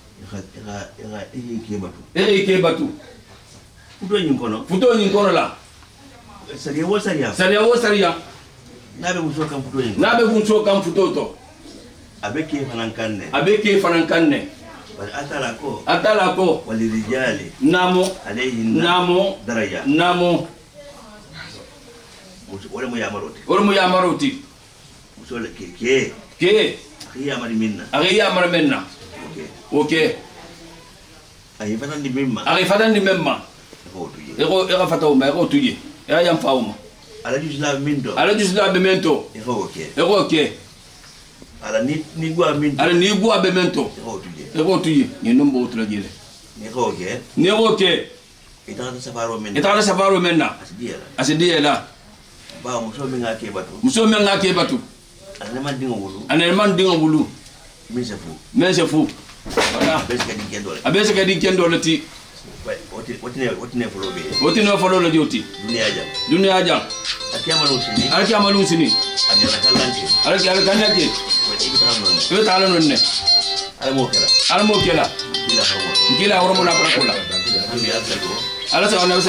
Speaker 2: Eke batu. Futo nyin kono la. Sariya wo sariya. Nabe muso kan futo to.
Speaker 9: Abeke
Speaker 2: fanan kanne. Atala ko
Speaker 9: walirijali
Speaker 2: namo
Speaker 9: daraja
Speaker 2: namo wala mu yamaroti
Speaker 9: musole ke yamari minna okay ay fatan di memma ego fataw ma ego tuye ya yam fauma ala jusla bemento ego okay ala ni gua bemento ego tuye ni nombo utula jele ni okay ita safaro menna asidiya la ba muso mi ngake batu ane man dingo wulu mense fu wala abese ka di kendo lati wotine folo la joti dunia jam alkiyama lusini alkiyama kanake we taala nonne almo kela kila horomo la prakula ala sa nabi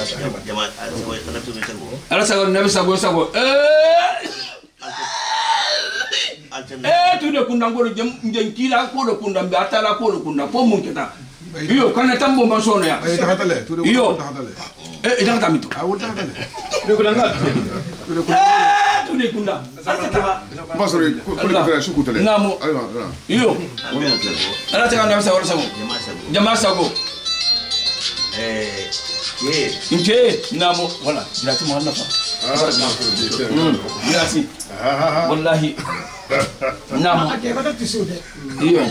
Speaker 9: sago tu de kunda ngoro jem kila ko do kunda mbi atala ko do kunda po mun keta iyo kana tambo masono ya iyo ita tamito de kunda ngal tu de kunda
Speaker 5: masore ko ko shukutale
Speaker 2: namo iyo ala ta nabi sago jama sago Inche namo wala dirati mo nafa dirati wallahi
Speaker 9: Namu. Iyo.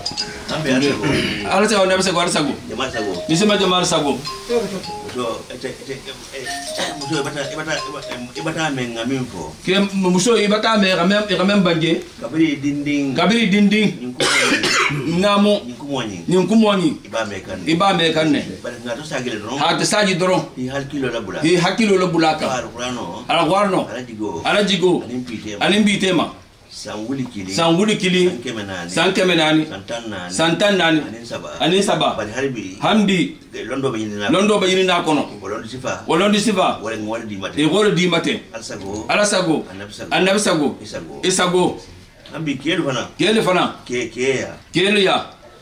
Speaker 9: Ala sago na sago ala sago.
Speaker 4: Jamal sago.
Speaker 9: Nisema Jamal sago.
Speaker 4: So ibata menga mimfo.
Speaker 9: Ke muso ibata me ramem banje.
Speaker 4: Kabiri dinding.
Speaker 9: Namu. Ninkumoni. Iba me kanne.
Speaker 4: Ngato sagile dron.
Speaker 9: Ha tasaji dron.
Speaker 4: Hi hakilo la bulaka.
Speaker 9: Ala jigo. Alimbi tema. Sanwuli kili. Sankemenani. Santanani. Anin saba. Hamdi. Londo bayini na kono. Walondi sifa. Wale di mate. Alasago. Anabisago. Isago.
Speaker 4: Ambi kielu fana. Kielu
Speaker 9: ya.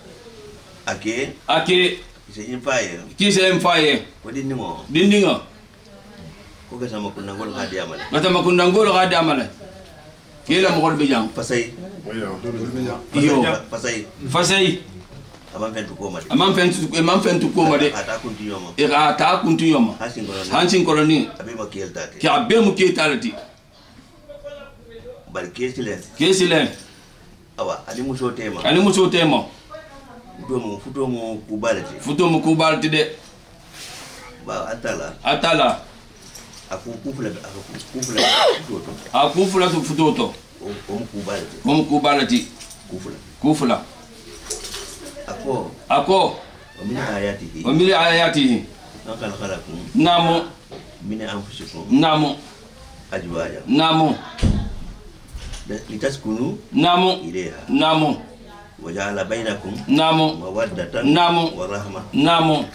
Speaker 9: Ake. Kise mfaye. Dindingo.
Speaker 4: Koke sama kundangolo hadi amale.
Speaker 9: Ngata makundangolo hadi amale. Kila mokol bejang.
Speaker 4: Fasai.
Speaker 9: Iyo.
Speaker 4: Fasai. Amam
Speaker 9: fentu koma de. Ata kuntu yoma. Hansin koloni. Ki abemu kieltati.
Speaker 4: Bal
Speaker 9: Kesilen.
Speaker 4: Awa, ali muso tema. Futo mu kubalati de. Ba atala. Akufula tu futoto. Kubalati. Kufula. Ako. Wamili ayatihi. Namu. Namu. Ajwaya.
Speaker 9: Namu.
Speaker 4: Litaskunu.
Speaker 9: Namu. Namu.
Speaker 4: Waja'ala bainakum.
Speaker 9: Namu.
Speaker 4: Mawaddatan.
Speaker 9: Namu.
Speaker 4: Wa rahma.
Speaker 9: Namu.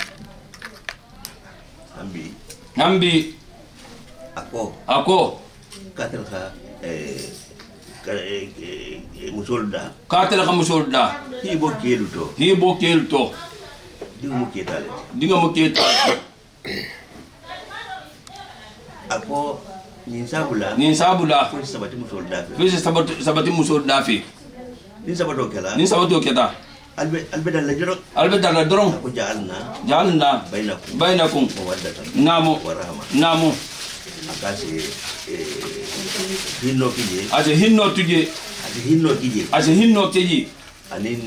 Speaker 9: Ambi. Ako.
Speaker 4: Katilka musolda.
Speaker 9: Katilka musolda.
Speaker 4: Hibo keluto. Dinga mu ketale. Ako ninsabula. Fisi sabati musolda fi. Ninsabato keta. Albedalla dorong. Ako
Speaker 9: ja'alna bainakum namu.
Speaker 4: Akase hinno kije.
Speaker 9: Ase hinno tiji.
Speaker 4: Anin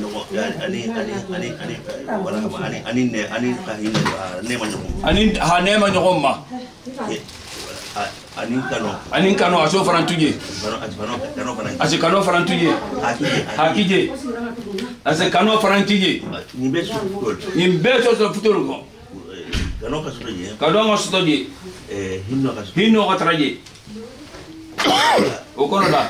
Speaker 9: nema nyogomma. Anin kano aso farantuje. Ase kano farantuje. Hakije. Ase kano farantuje. Nimbe so futol ko. Kano ngasotoje. Hinno katraje. Okono da.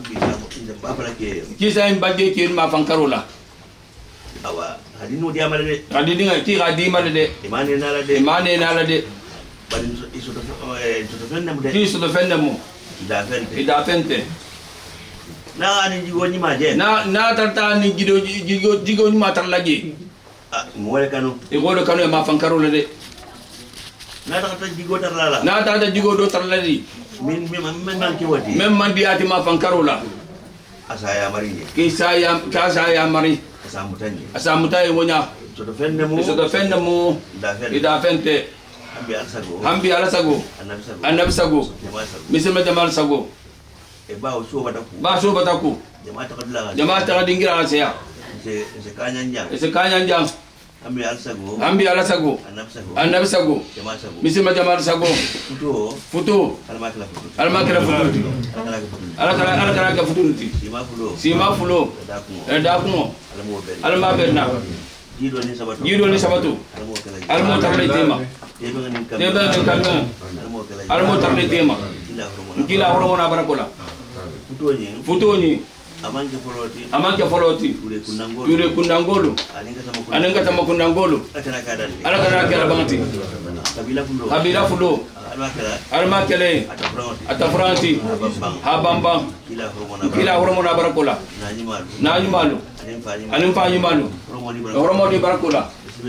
Speaker 9: Kisa imbaje ki ma fankarola.
Speaker 4: Awa hadino di amale.
Speaker 9: Hadinga ki gadimale de. Imane nala de.
Speaker 4: Bali iso to fenne mu de.
Speaker 9: Iso to fenne mu. Ida fente.
Speaker 4: Na ani jigo ni maje.
Speaker 9: Na tarta ni jigo ni matarlaje.
Speaker 4: Ngole kanu.
Speaker 9: Ngole kanu ma fankarola de.
Speaker 4: Na tarta jigo tarlala.
Speaker 9: Na tarta jigo do tarlali.
Speaker 4: Min man ki wati.
Speaker 9: Mem man biati ma fankarola.
Speaker 4: Asaya mari.
Speaker 9: Kasaya mari. Asamutanye wonya. So to fenne mu. Ida fente. Hambi alasago. Anabisago. Misema Jamal sago.
Speaker 4: Ba so
Speaker 9: bataku. Jama'a ta dingira asaya. Ese kanyanjang. Hambi alasago. Anabisago. Misema Jamal sago. Futo. Almakala futo. Alakala futo. Sima fulo. Dakumo. Almaberna. Jido ni sabatu. Almo tarle tema. Deba ni kalma. Almo tarle tema. Kila horomo na barakola. Futo ni. Amanke foloti. Yure kundangolo. Anenga tama kundangolo. Alakala kala bangati. Kabila fulo. Almakele. Atafranti. Habamba. Kila horomo na barakola. Najimalu. Alimfanyi malu. Horomo di barakola.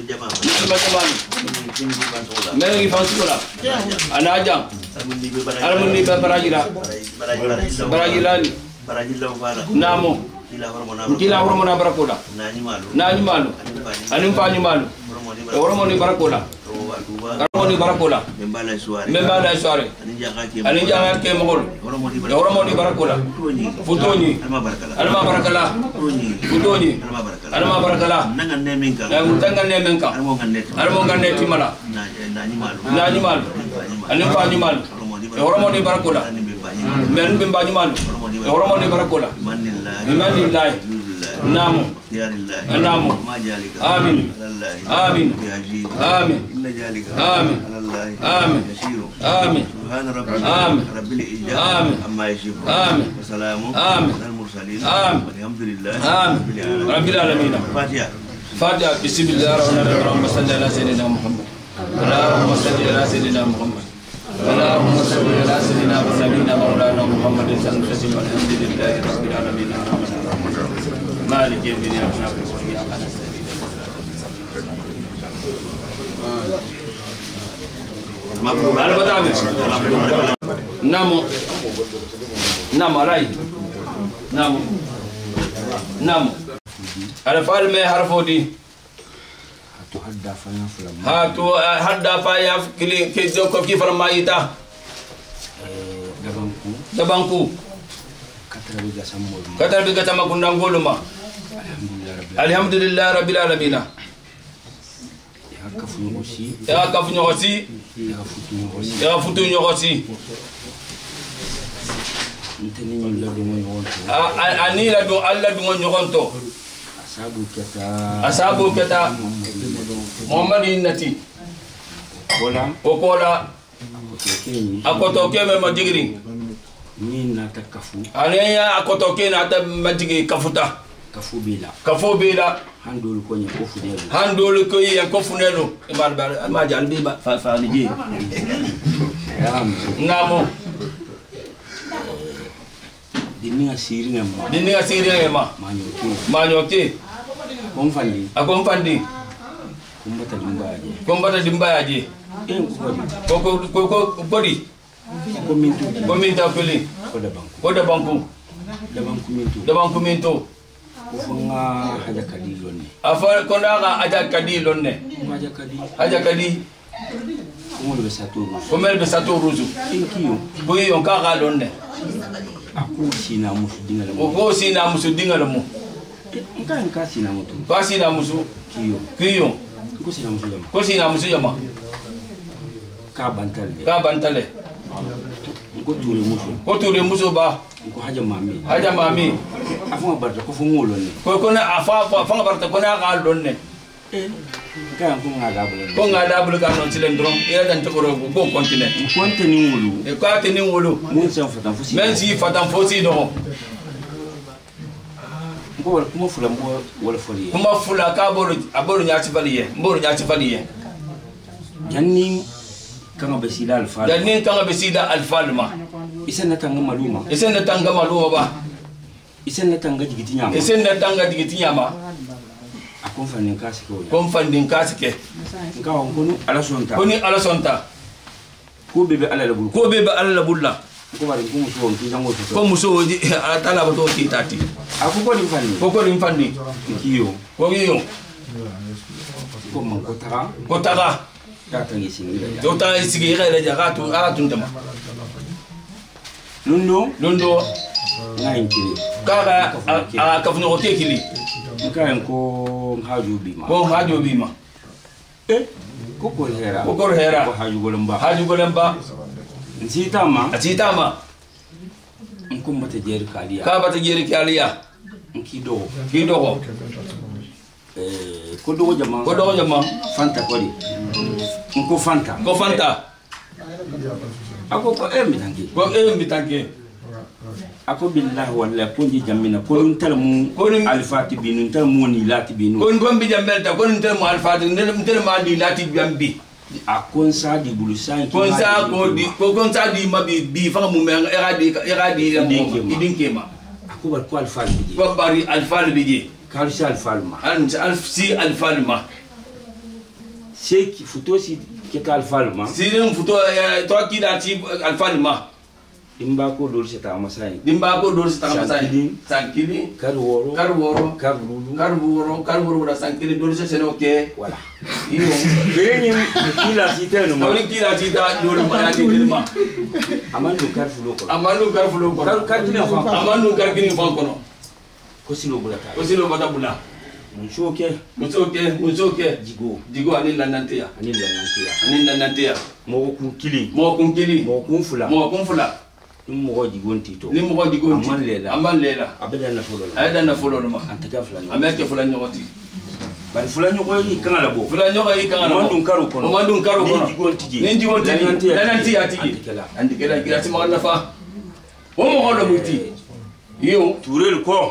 Speaker 9: Mengi fansula. Anaja. Almundi barajilani. Namu. Kila horomo na barakola. Najimalu. Alimfanyi malu. Horomo di barakola. Karamoni barakola. Membala soare. Ani jaga ke mogol. Horomoni barakola. Futoni. Alma barakala. Futoni. Alma barakala. Nanga nemenka. Almo ngane timala. Nani mal. Ani fani mal. Horomoni barakola. Men bimbani mal. Horomoni barakola. Manillah. Namu. Namu. Amin. Amin. Amin. آمين آمين آمين سبحان رب العزة عما يصفون آمين وسلام على المرسلين آمين والحمد لله رب العالمين فاتحة بسم الله الرحمن الرحيم اللهم صل على سيدنا محمد اللهم صل على سيدنا محمد اللهم صل على سيدنا وسيدنا مولانا محمد صلى الله عليه وسلم والحمد لله رب العالمين مالك يوم الدين Namo Namo alai Namo Alfal me harfodi hatu hadda fa ya kili ke joko ki farma ita dabanku kata biga sama kundangolo ma alhamdulillah rabbil alamin ya kafu nyogosi ya futu nyogosi ani la do alla do nyogonto asabu keta muhammadin nati okola akotoke me majigri ni na takafu ania akotoke na ta majigi kafuta kafu bila handul ko nya kofunelo handul ko ya kofunelo ma jal bi ba fa ni ji ngamo dininga siri ngama manyoke komfandi akomfandi kumbata dimbaje ko body kominta kuli ko da banku kufunga haja kadi lonne afa kona ga haja kadi lonne haja kadi kumel besato ruzu inkiyo boy on ka ga lonne aku sina musu dingala mo ko sina musu dingala mo nka sina mutu ba sina musu kiyo ko sina musu yama ka bantale ko ture musu ba ko haja mami afa barta ko fungo lonne ko kona afa fa barta kona ga lonne kan ko ngada bulu kan non silen dron ira dan to ko continent wulu e ko teni wulu men si fatan fosi do ko kuma fula mbo wala foli kuma fula ka bolu nyaati baliye mbolu nyaati baliye janni kanga besida alfalma isena tanga maluma ba isena tanga jigiti nyama akonfandin kasike ngaw ngonu ala sonta ko bebe ala la bulla ko bari ko muso on tinga ngoto ko muso di atala bato kitati ko limfandi kiyo ko man ko taga datangi singira ila jagatu atundama lundo ngayinkiri kaga akafuno ko tekili nkaen ko haju bima ko hera ko haju golemba nsitama nkumbata jeri kaliya nkido ko dogo jama fanta kodi nko fanta ako ko embitange ako billahi walla konji jammina ko talmu alfati binu talmu ni lati binu kon gombi jambelta kon talmu alfati ndel ma di lati jambi akon sa di bulusan kon sa ko di ko kon sa di mabi bi fa mu men eradi idinkema ako bar ko alfal biji ko bari alfal biji kalsi alfalma alfsi alfalma seki futo si ke alfalma si futo to ki dati alfalma
Speaker 10: dimba ko dol seta masai
Speaker 9: dimba ko dol seta masai sankili
Speaker 10: karworo
Speaker 9: da sankili dol se no ke
Speaker 10: wala
Speaker 9: iyo
Speaker 10: beni kila sita no ma
Speaker 9: kila sita dol ma ya dilma
Speaker 10: amandu karfulo ko
Speaker 9: karkini fa amandu karkini fa kono
Speaker 10: ko silo bula
Speaker 9: bula
Speaker 10: musoke
Speaker 9: jigo ani lanantia
Speaker 10: mo kun kili
Speaker 9: mo kun
Speaker 10: fula ni mo jigon tito aman lela abeda na folo ma antaka fula
Speaker 9: ameke fula nyoti
Speaker 10: bari fula nyoko yi kan la bo
Speaker 9: mandun karu kono ni jigon tiji lanantia tiji andikela kila sima na fa o mo hodo muti yo
Speaker 10: turel ko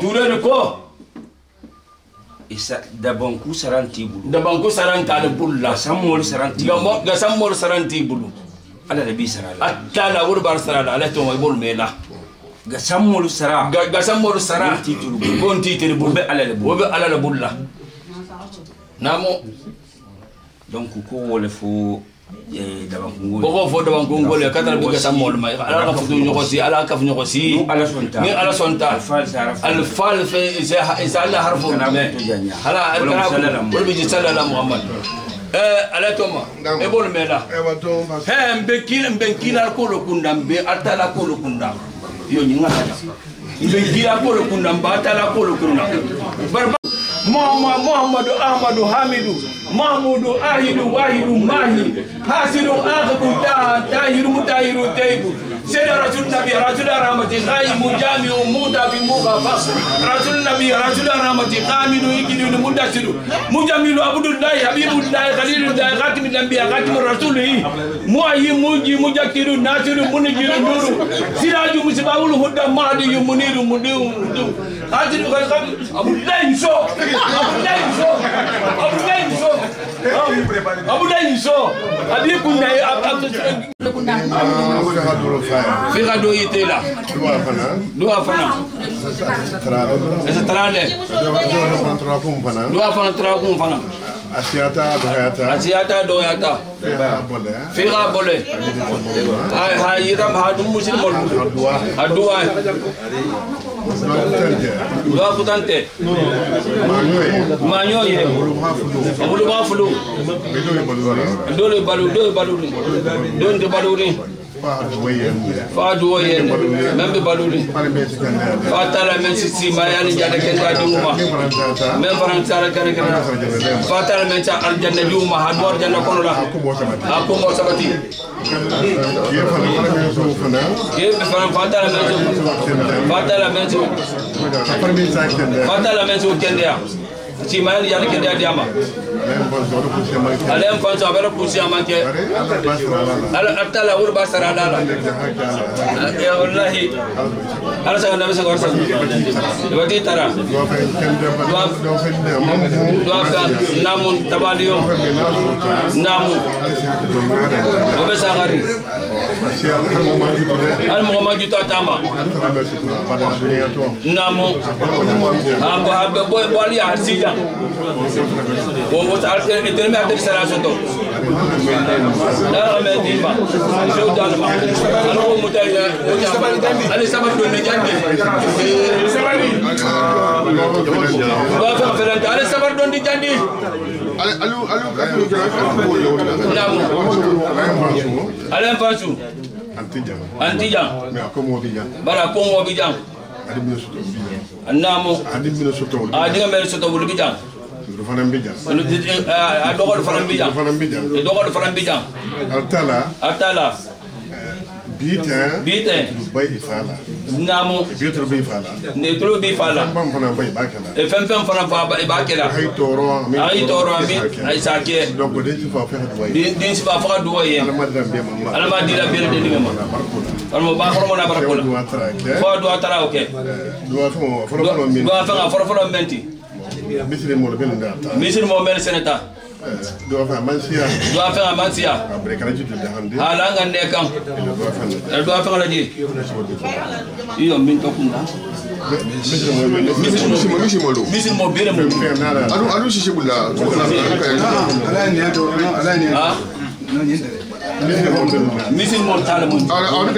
Speaker 9: isa
Speaker 10: dabanku saranti bulu
Speaker 9: dabanku saranta da bulla
Speaker 10: sammol saranti
Speaker 9: ga sammol saranti bulu
Speaker 10: ala da bi sarala
Speaker 9: atala urbar sarala ala to way bol mela
Speaker 10: ga sammol sara
Speaker 9: titulu bon titulu bul be ala la bulla namo
Speaker 10: donc ko wole fo dabanku ngol
Speaker 9: ko fo dabanku ngol ya kadal bi ga sammol may ala ka fu ñoxosi ni ala sonta al fal fe isa ala harfu hala wala bi sallallahu muhammad ala toma e bol mela mbekila ko lo kundambe atala ko lo kunda yo nyinga mbekila ko lo kundamba atala ko lo kunda Muhammadu Ahmadu Hamidu Mahmudu Ahidu Wahidu Mahi Hasidu Akhidu Tahiru Mutahiru Taibu Sayyid Rasul Nabi Rasul Rahmati Qaimu Jami'u Muda bi Mughafas Rasul Nabi Rasul Rahmati Qamidu Ikidu Mudasiru Mujamilu Abdullahi Habibullahi Khalilullahi Khatimul Anbiya Khatimur Rasulihi Muayyi Muji Mujakiru Nasiru Munijiru Nuru Siraju Musbahul Huda Mahdi Muniru Mudiru Khatiru Abdullahi Figa do yitela dua fana esa trale dua fana trakum fana asiata doyata figa bole ay yiram hadum musil mol adua dua putante manyo ye bulu ba fulu dole balu don baluri Fadu wayen membe baluri fatala men sisi mayani jada kenda duma men farantara kare fatala men ta aljanna duma hadwar janna kono la akumo sabati fatala men kenda si mayani jada kenda diama alem fanso abera pusi amanke atala urba sarala ya wallahi ala sa nabi sallallahu alaihi wasallam wati tara dua kan namun tabaliyo namu obe sagari al muhammad tama namu aba boy bali asija الترمي عبد السلام شطو لا غمدي ما شو دالما انا هو متاجا انا سبب دون جاندي وافق فلان انا سبب دون جاندي نعم على فاسو انتيجان بارا كومو بيجان نعم ادي من سوتو بيجان dogo faram bijam atala biten
Speaker 5: bay ifala
Speaker 9: namu
Speaker 5: bietro bay ifala
Speaker 9: ne tro bi fala
Speaker 5: pam fana bay bakala
Speaker 9: e fem fana fa bakela
Speaker 5: ay toro mi
Speaker 9: ay sake
Speaker 5: donc den ci fa fa
Speaker 9: din ci fa fa do ye alama dila be de ni ma almo ba xoro na barakola fo do atara okay do fa menti misir mo mel senata
Speaker 5: do fa mansia abre kala jitu de hande
Speaker 9: ala ngande kam do fa la ji iyo min to kunda misir mo bere mo
Speaker 5: adu shishi bulla
Speaker 11: ala ni do ala ni
Speaker 9: ha
Speaker 11: no ni
Speaker 9: misil mon tala mun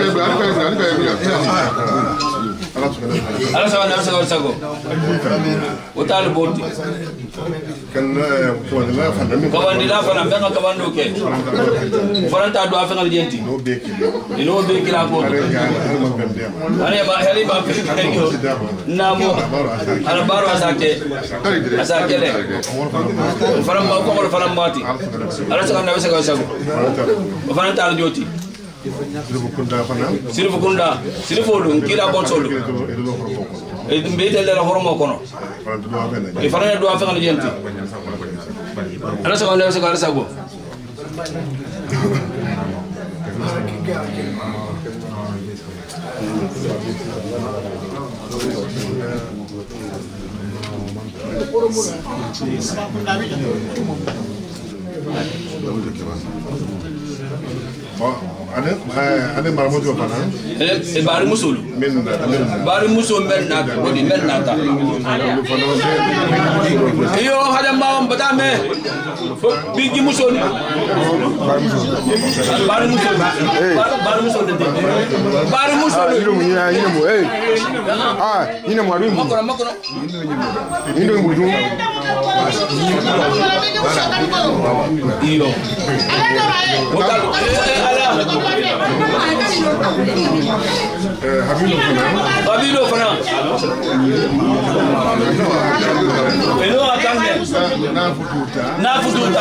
Speaker 9: ala sago o tala boti
Speaker 5: kan
Speaker 9: kawandi la fana benga kawando ke faranta do afengal jenti ino be kila ko are ba heli ba namo ala baro asake le faram ba ko faram mati ala sago o faranta al joti Sirifu Kunda Sirifu kila bonsolo e mbete le horomo kono e farana do afanga le jenti ala sago
Speaker 5: Ane maramoto fana
Speaker 9: e bari musulu bari musul menna bodi menna ta iyo hada mawam batame bigi musul bari musul
Speaker 6: ina mwaru
Speaker 9: makoro
Speaker 6: ina mudu
Speaker 9: iyo Habilo fana eno akande na fututa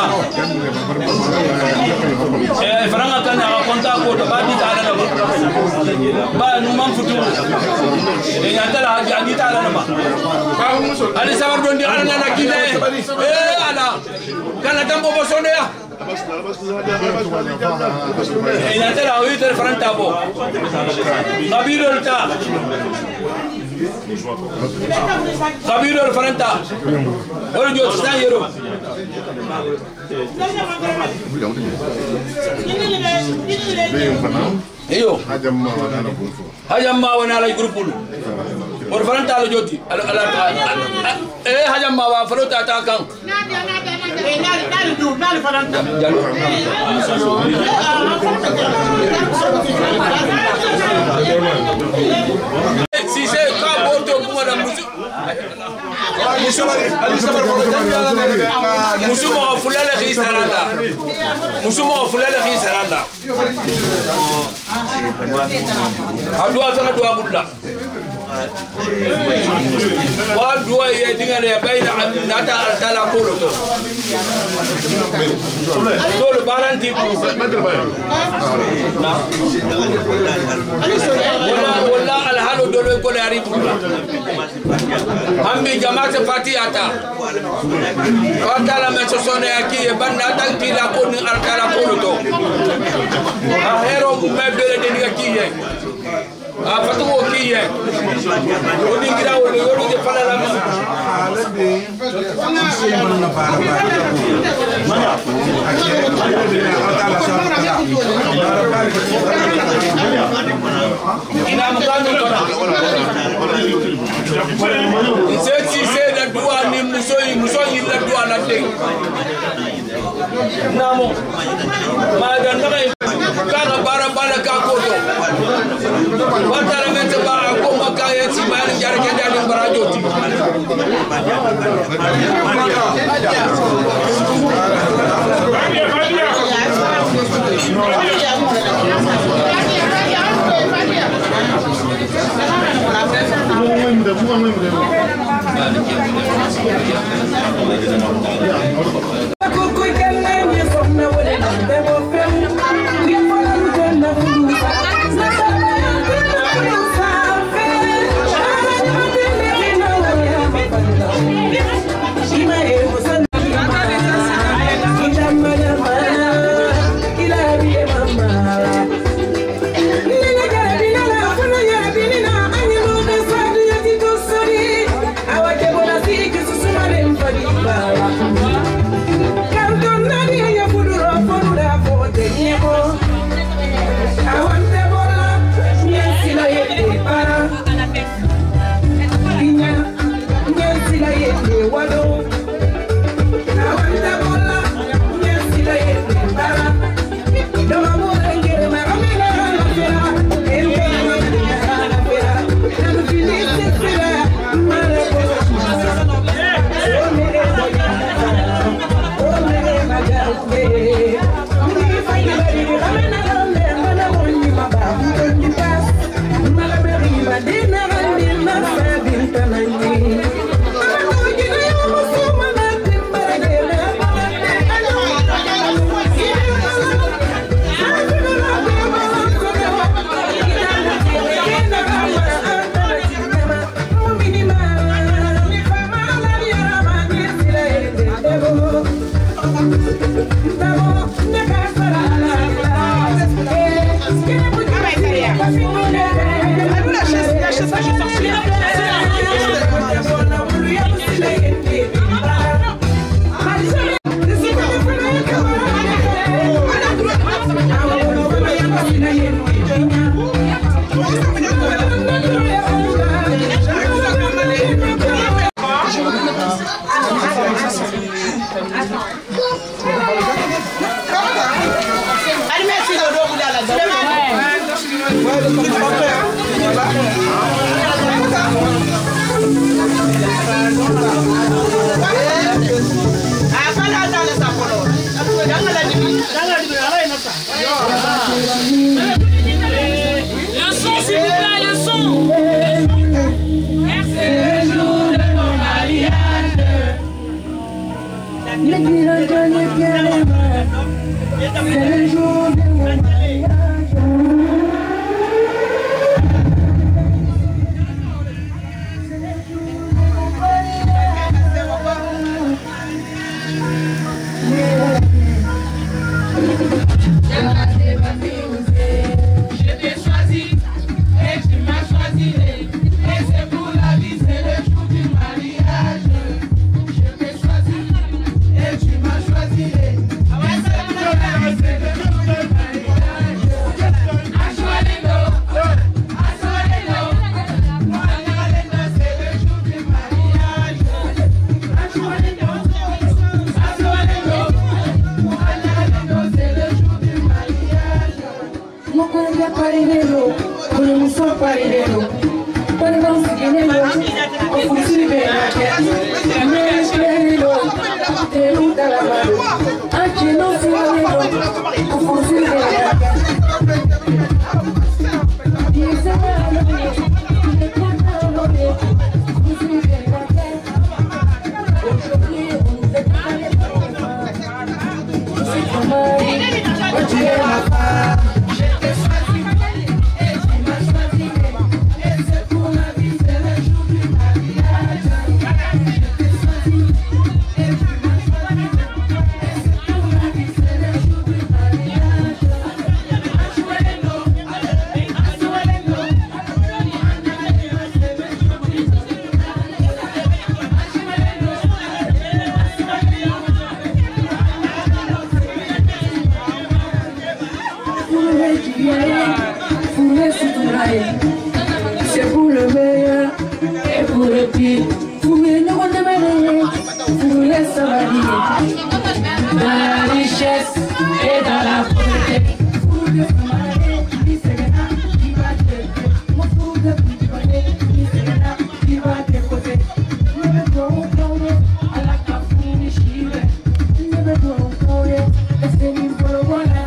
Speaker 9: faranga kana konta ko to ba ditala na ba no man futu e yantala haji ditala na ma ali sawar dondi ala na kile ala kana tambo bosone ya e yantala o yitere faranta bo Kabiro ta Kabiro faranta oro jo sta yero iyo hajamma wana la grupul or faranta lo joti ala hajamma wa farota ta kan nali faranta si c'est pas bon de pour madame Musumo fulala risaranda adua sana dua bulla wa dua ye dingane bayna nata tala kolo to le baranti wala al halu dolo ko le ari hambi jamaate fatiyata fatala men sone aki e banda tanti la ko ni artala kolo to a hero me bele de ni aki ye a fatu o ki ye o ni gira o le yoro de fala la ma ina mukanu kona c'est la doua ni musoyi la doua la dé namo ma dan ngai kana bara ka koto watara mente ba ko makaya ti mari jarke dali barajoti
Speaker 11: Le son, s'il vous plaît, le son. Merci. C'est le jour de mon mariage.
Speaker 3: Depuis le dernier bien les mains. C'est le jour de mon mariage. Parinero, con so parinero, para não se ganhar, o fuzil vem aqui, meio te luta la mano, aqui não se ganha, o fuzil vem aqui. Diz c'est pour le meilleur et pour le pire. Vous voulez nous redemander, vous voulez s'avanir dans la richesse et dans la pauvreté. Vous voulez s'avanir, qui c'est là, qui va te mon tour de picoler, qui c'est là, qui va te côté. Ne me dois pas à la cafouine chile, ne me dois pas laisser une pour voilà.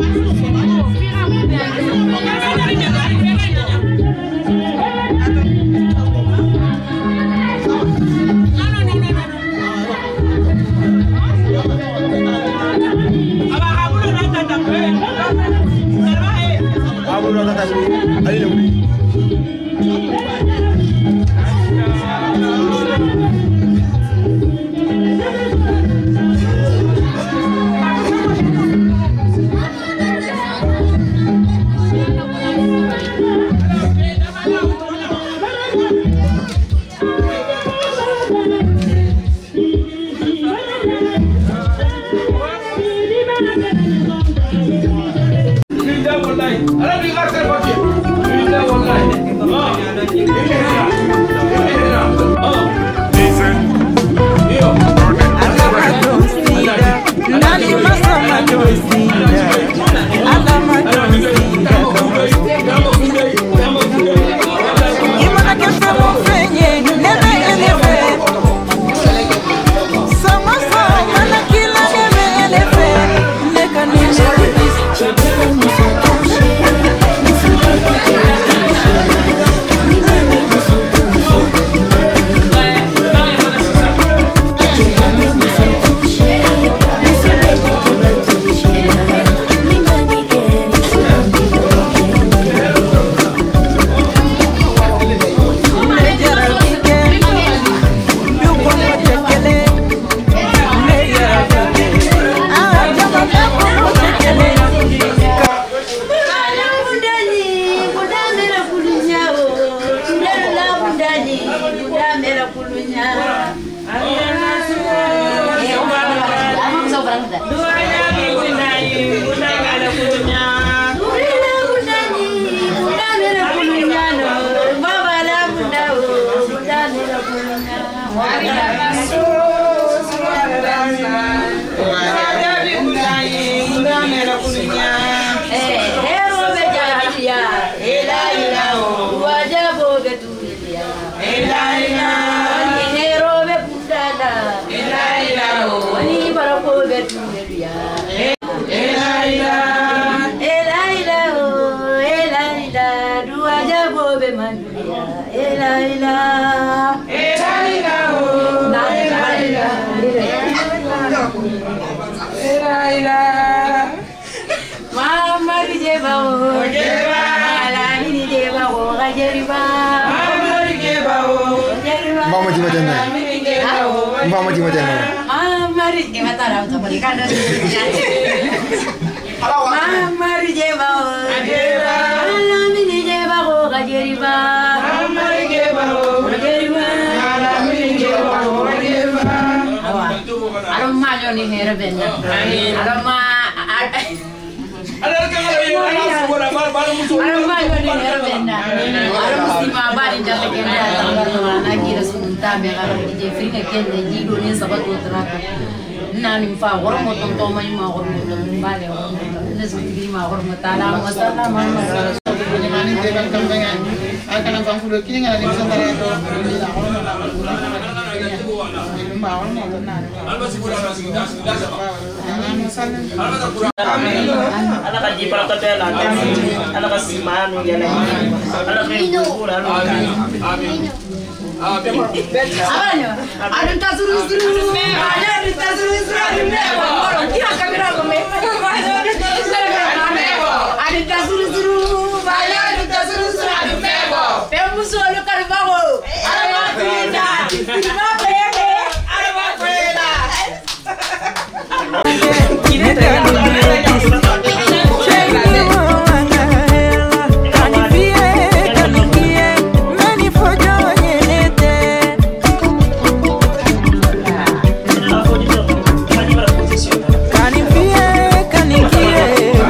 Speaker 2: Canifié, canifié.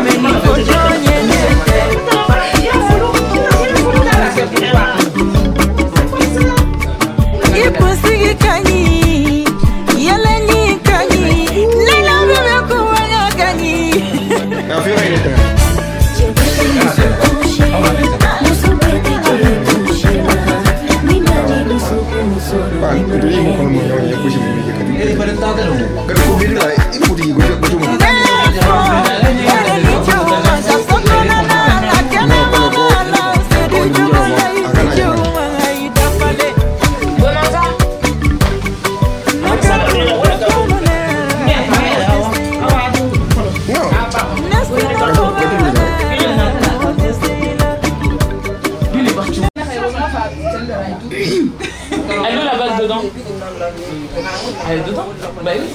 Speaker 12: Elle est dedans? Bah oui.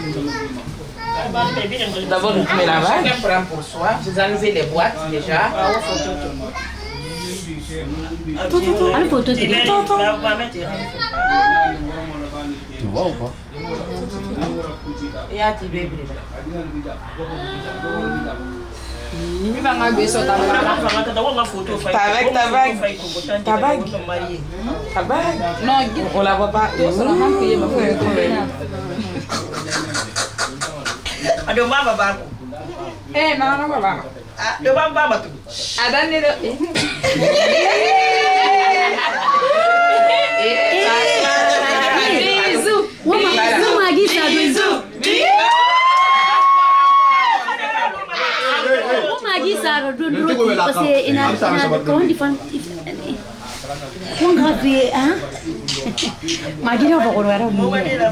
Speaker 12: D'abord, je mets la vague. Je prends pour soi. J'ai enlevé les boîtes déjà.
Speaker 3: Une photo, c'est bien.
Speaker 12: Tu vois ou pas? Et à tu bébé. Ta bague. Non, on la voit pas. Aduh mama baku. Mama baku. Aduh mama baku. Ada nih dok.
Speaker 3: Bisou. Wama gisa bisou. Wama gisa dulu parce ina comment di fan. Kung grabe hein? Magina ba ko wala mo.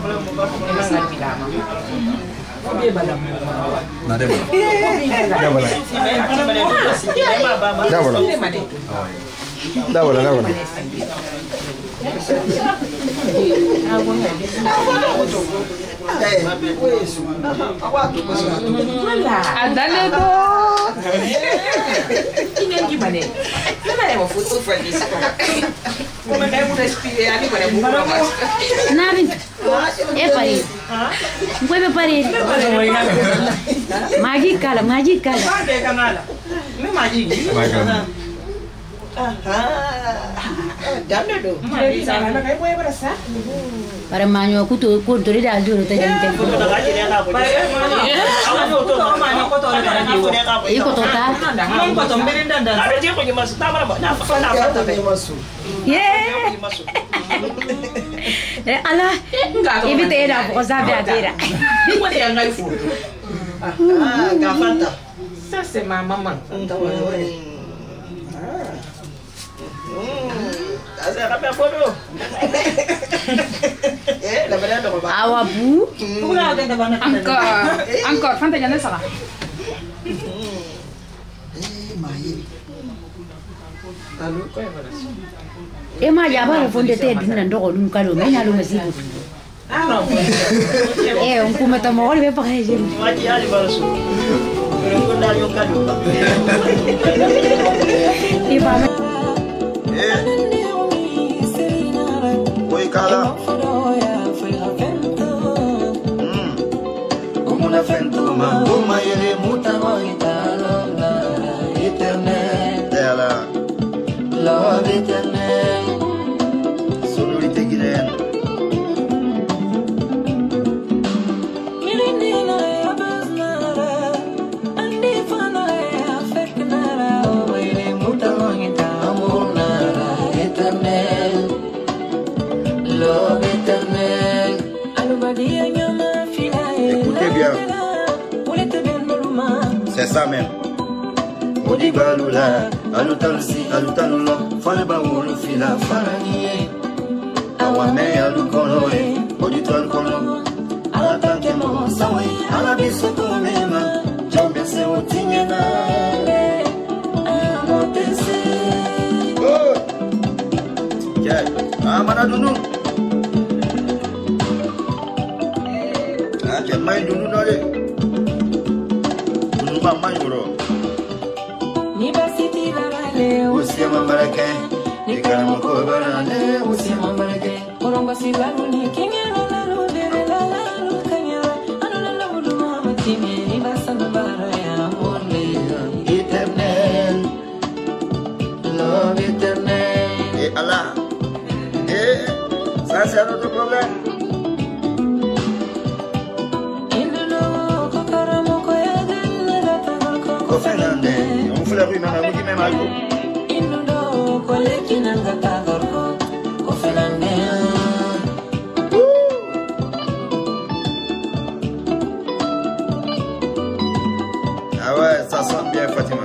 Speaker 3: Para manyo aku tu dari dah dulu tu jangan tempo. Ikut total. Allah, ini tu ada cosa beadera.
Speaker 12: Gafanta. Ça c'est ma maman.
Speaker 3: Awabu.
Speaker 12: Encore. Fanta jangan salah.
Speaker 3: Ema jaba ufonde te dina ndoko lumkalo menya lo masibu. On kuma tamori be pareje.
Speaker 2: Mati ali barasu. Ngunda yo kaluba.
Speaker 3: Iba.
Speaker 4: Oi kala. Una fentuma, uma ele muta italo, éternel, ela, love éternel, sonorité guinéenne. Écoutez bien, c'est ça même. Odibalula, alutansi, alutanula, falabaulu fila, falanie. Awame alukonoe, odito alukono, alatakemo, sawe, alabisoko mema, jambese otinyena. Oh! Yeah, amana dunu. Mai dulu dole. Dulu mama yoro.
Speaker 13: Ni basiti barale.
Speaker 4: Usia mambarake. Ni karamu ko barale. Usia mambarake.
Speaker 13: Oromba silalu ni kengelo la lu dere la lu kanyara. Anu la lu mama timi ni basana baraya morle.
Speaker 4: Éternel. Love éternel. Et Allah. Ça c'est notre problème. On fait la rue, maman, vous qui m'aimez mal. Ah ouais, ça sent bien, Fatima.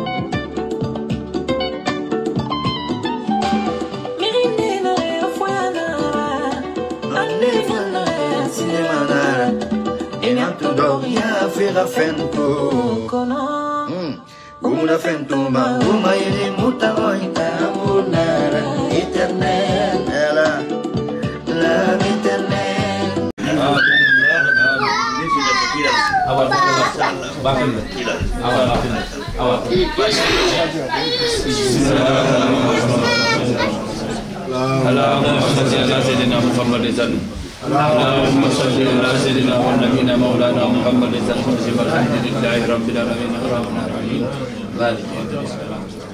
Speaker 4: Una fentuma, uma ele muta oita, munara, éternel, ela, love éternel.
Speaker 9: اللهم صل على سيدنا محمد وسلم اللهم صل على سيدنا ونبينا مولانا محمد وسلم الحمد لله رب العالمين الرحمن الرحيم مالك يوم الدين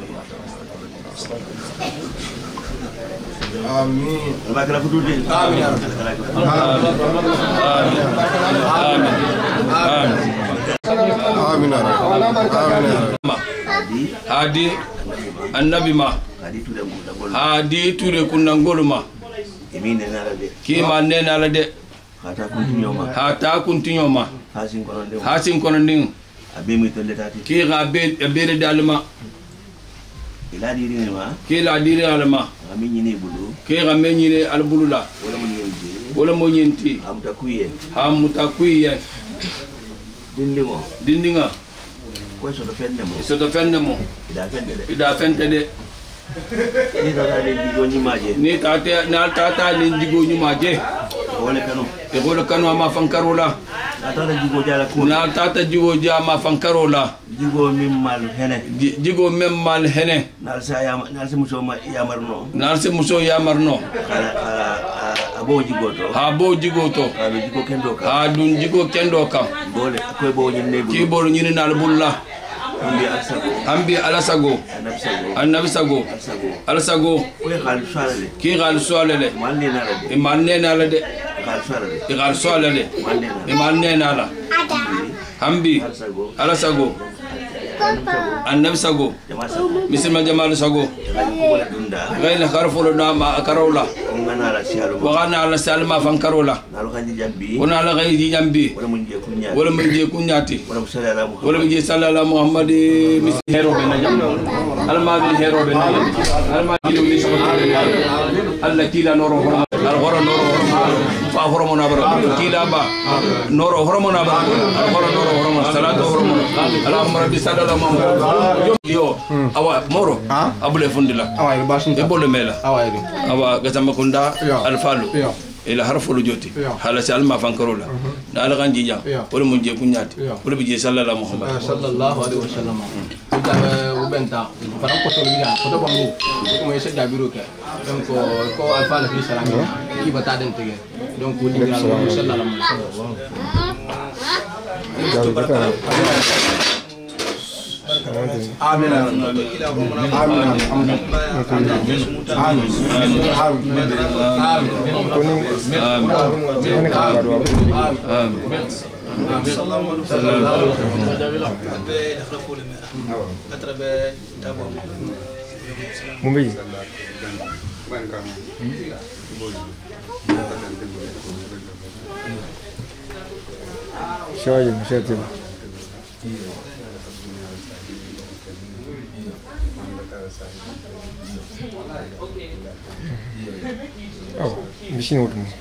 Speaker 4: آمين. Bakal aku dulu.
Speaker 9: Amin.
Speaker 5: Amin.
Speaker 9: Hadi annabi ma hadi ture kunangolu ma kima nena la de hata kuntinyo ma hasin kono ndin ki ga be dalma ki la diri alma ki ga menyine albulula wala mo nyenti amta kuye dindinga ko so do fenne mo ida fente de ni tata ni digo nyumaje wala kanu ama fankarola na tata jigo jama fankarola jigo memmal hene nalse muso yamarno abo jigo to ha dun jigo kendo kam ki bol nyini nal bulla ambi alasago annabi sago alasago ki gal swalale manne nala de gal swalale manne nala ambi alasago annabi sago misima jamal sago gayna karfolo dama karola wagana ala salma fan karola wana la gaydi jambi wala munje kunyati wala munje sallallahu muhammad mis hero be na jamno alma bi hero be na alma bi ni so alla kila noro al goro noro fa hormona bara kila ba noro hormona ba al goro noro hormona salatu hormona allahumma rabbi sallallahu muhammad yo awa moro abule fundila awa e bole mela awa gatama kunda alfalu ila harfulu joti hala salma fankarola na ala ganji jam wala munje kunyati wala bije sallallahu muhammad
Speaker 14: sallallahu alaihi wasallam ujabe ubenta faram ko to biya ko to bamu ko mo yesa dabiru ke donc ko alfalu fi salam ki bata den tege donc wudi ngal sallallahu alaihi wasallam Amin.
Speaker 15: Oh, machine wordt hem.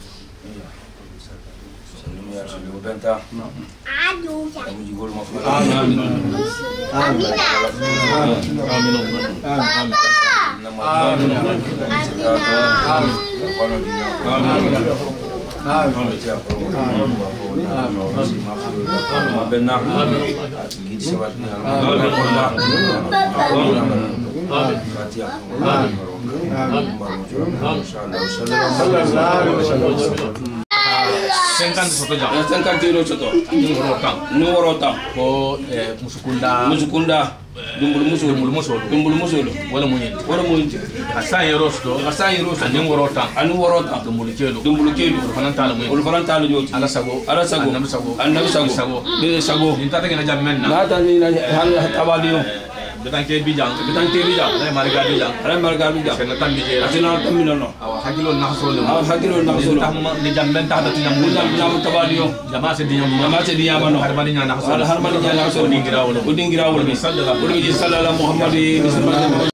Speaker 9: Numero tam ko musukunda dumbul musulu wala munyenti asan yerosto anin worota dumbul kelo fanan tala joti ala sago annabi sago de sago intata gena jammenna na ta ni hal tabaliyo betanke bijang ay marga bijang sen tambi je asina tambi no hakilo nahsolo tamma ni jammen tahta tinam tabaliyo jama se diyama no harmani nya nahsolo dingira wala bi sallallahu muhammadi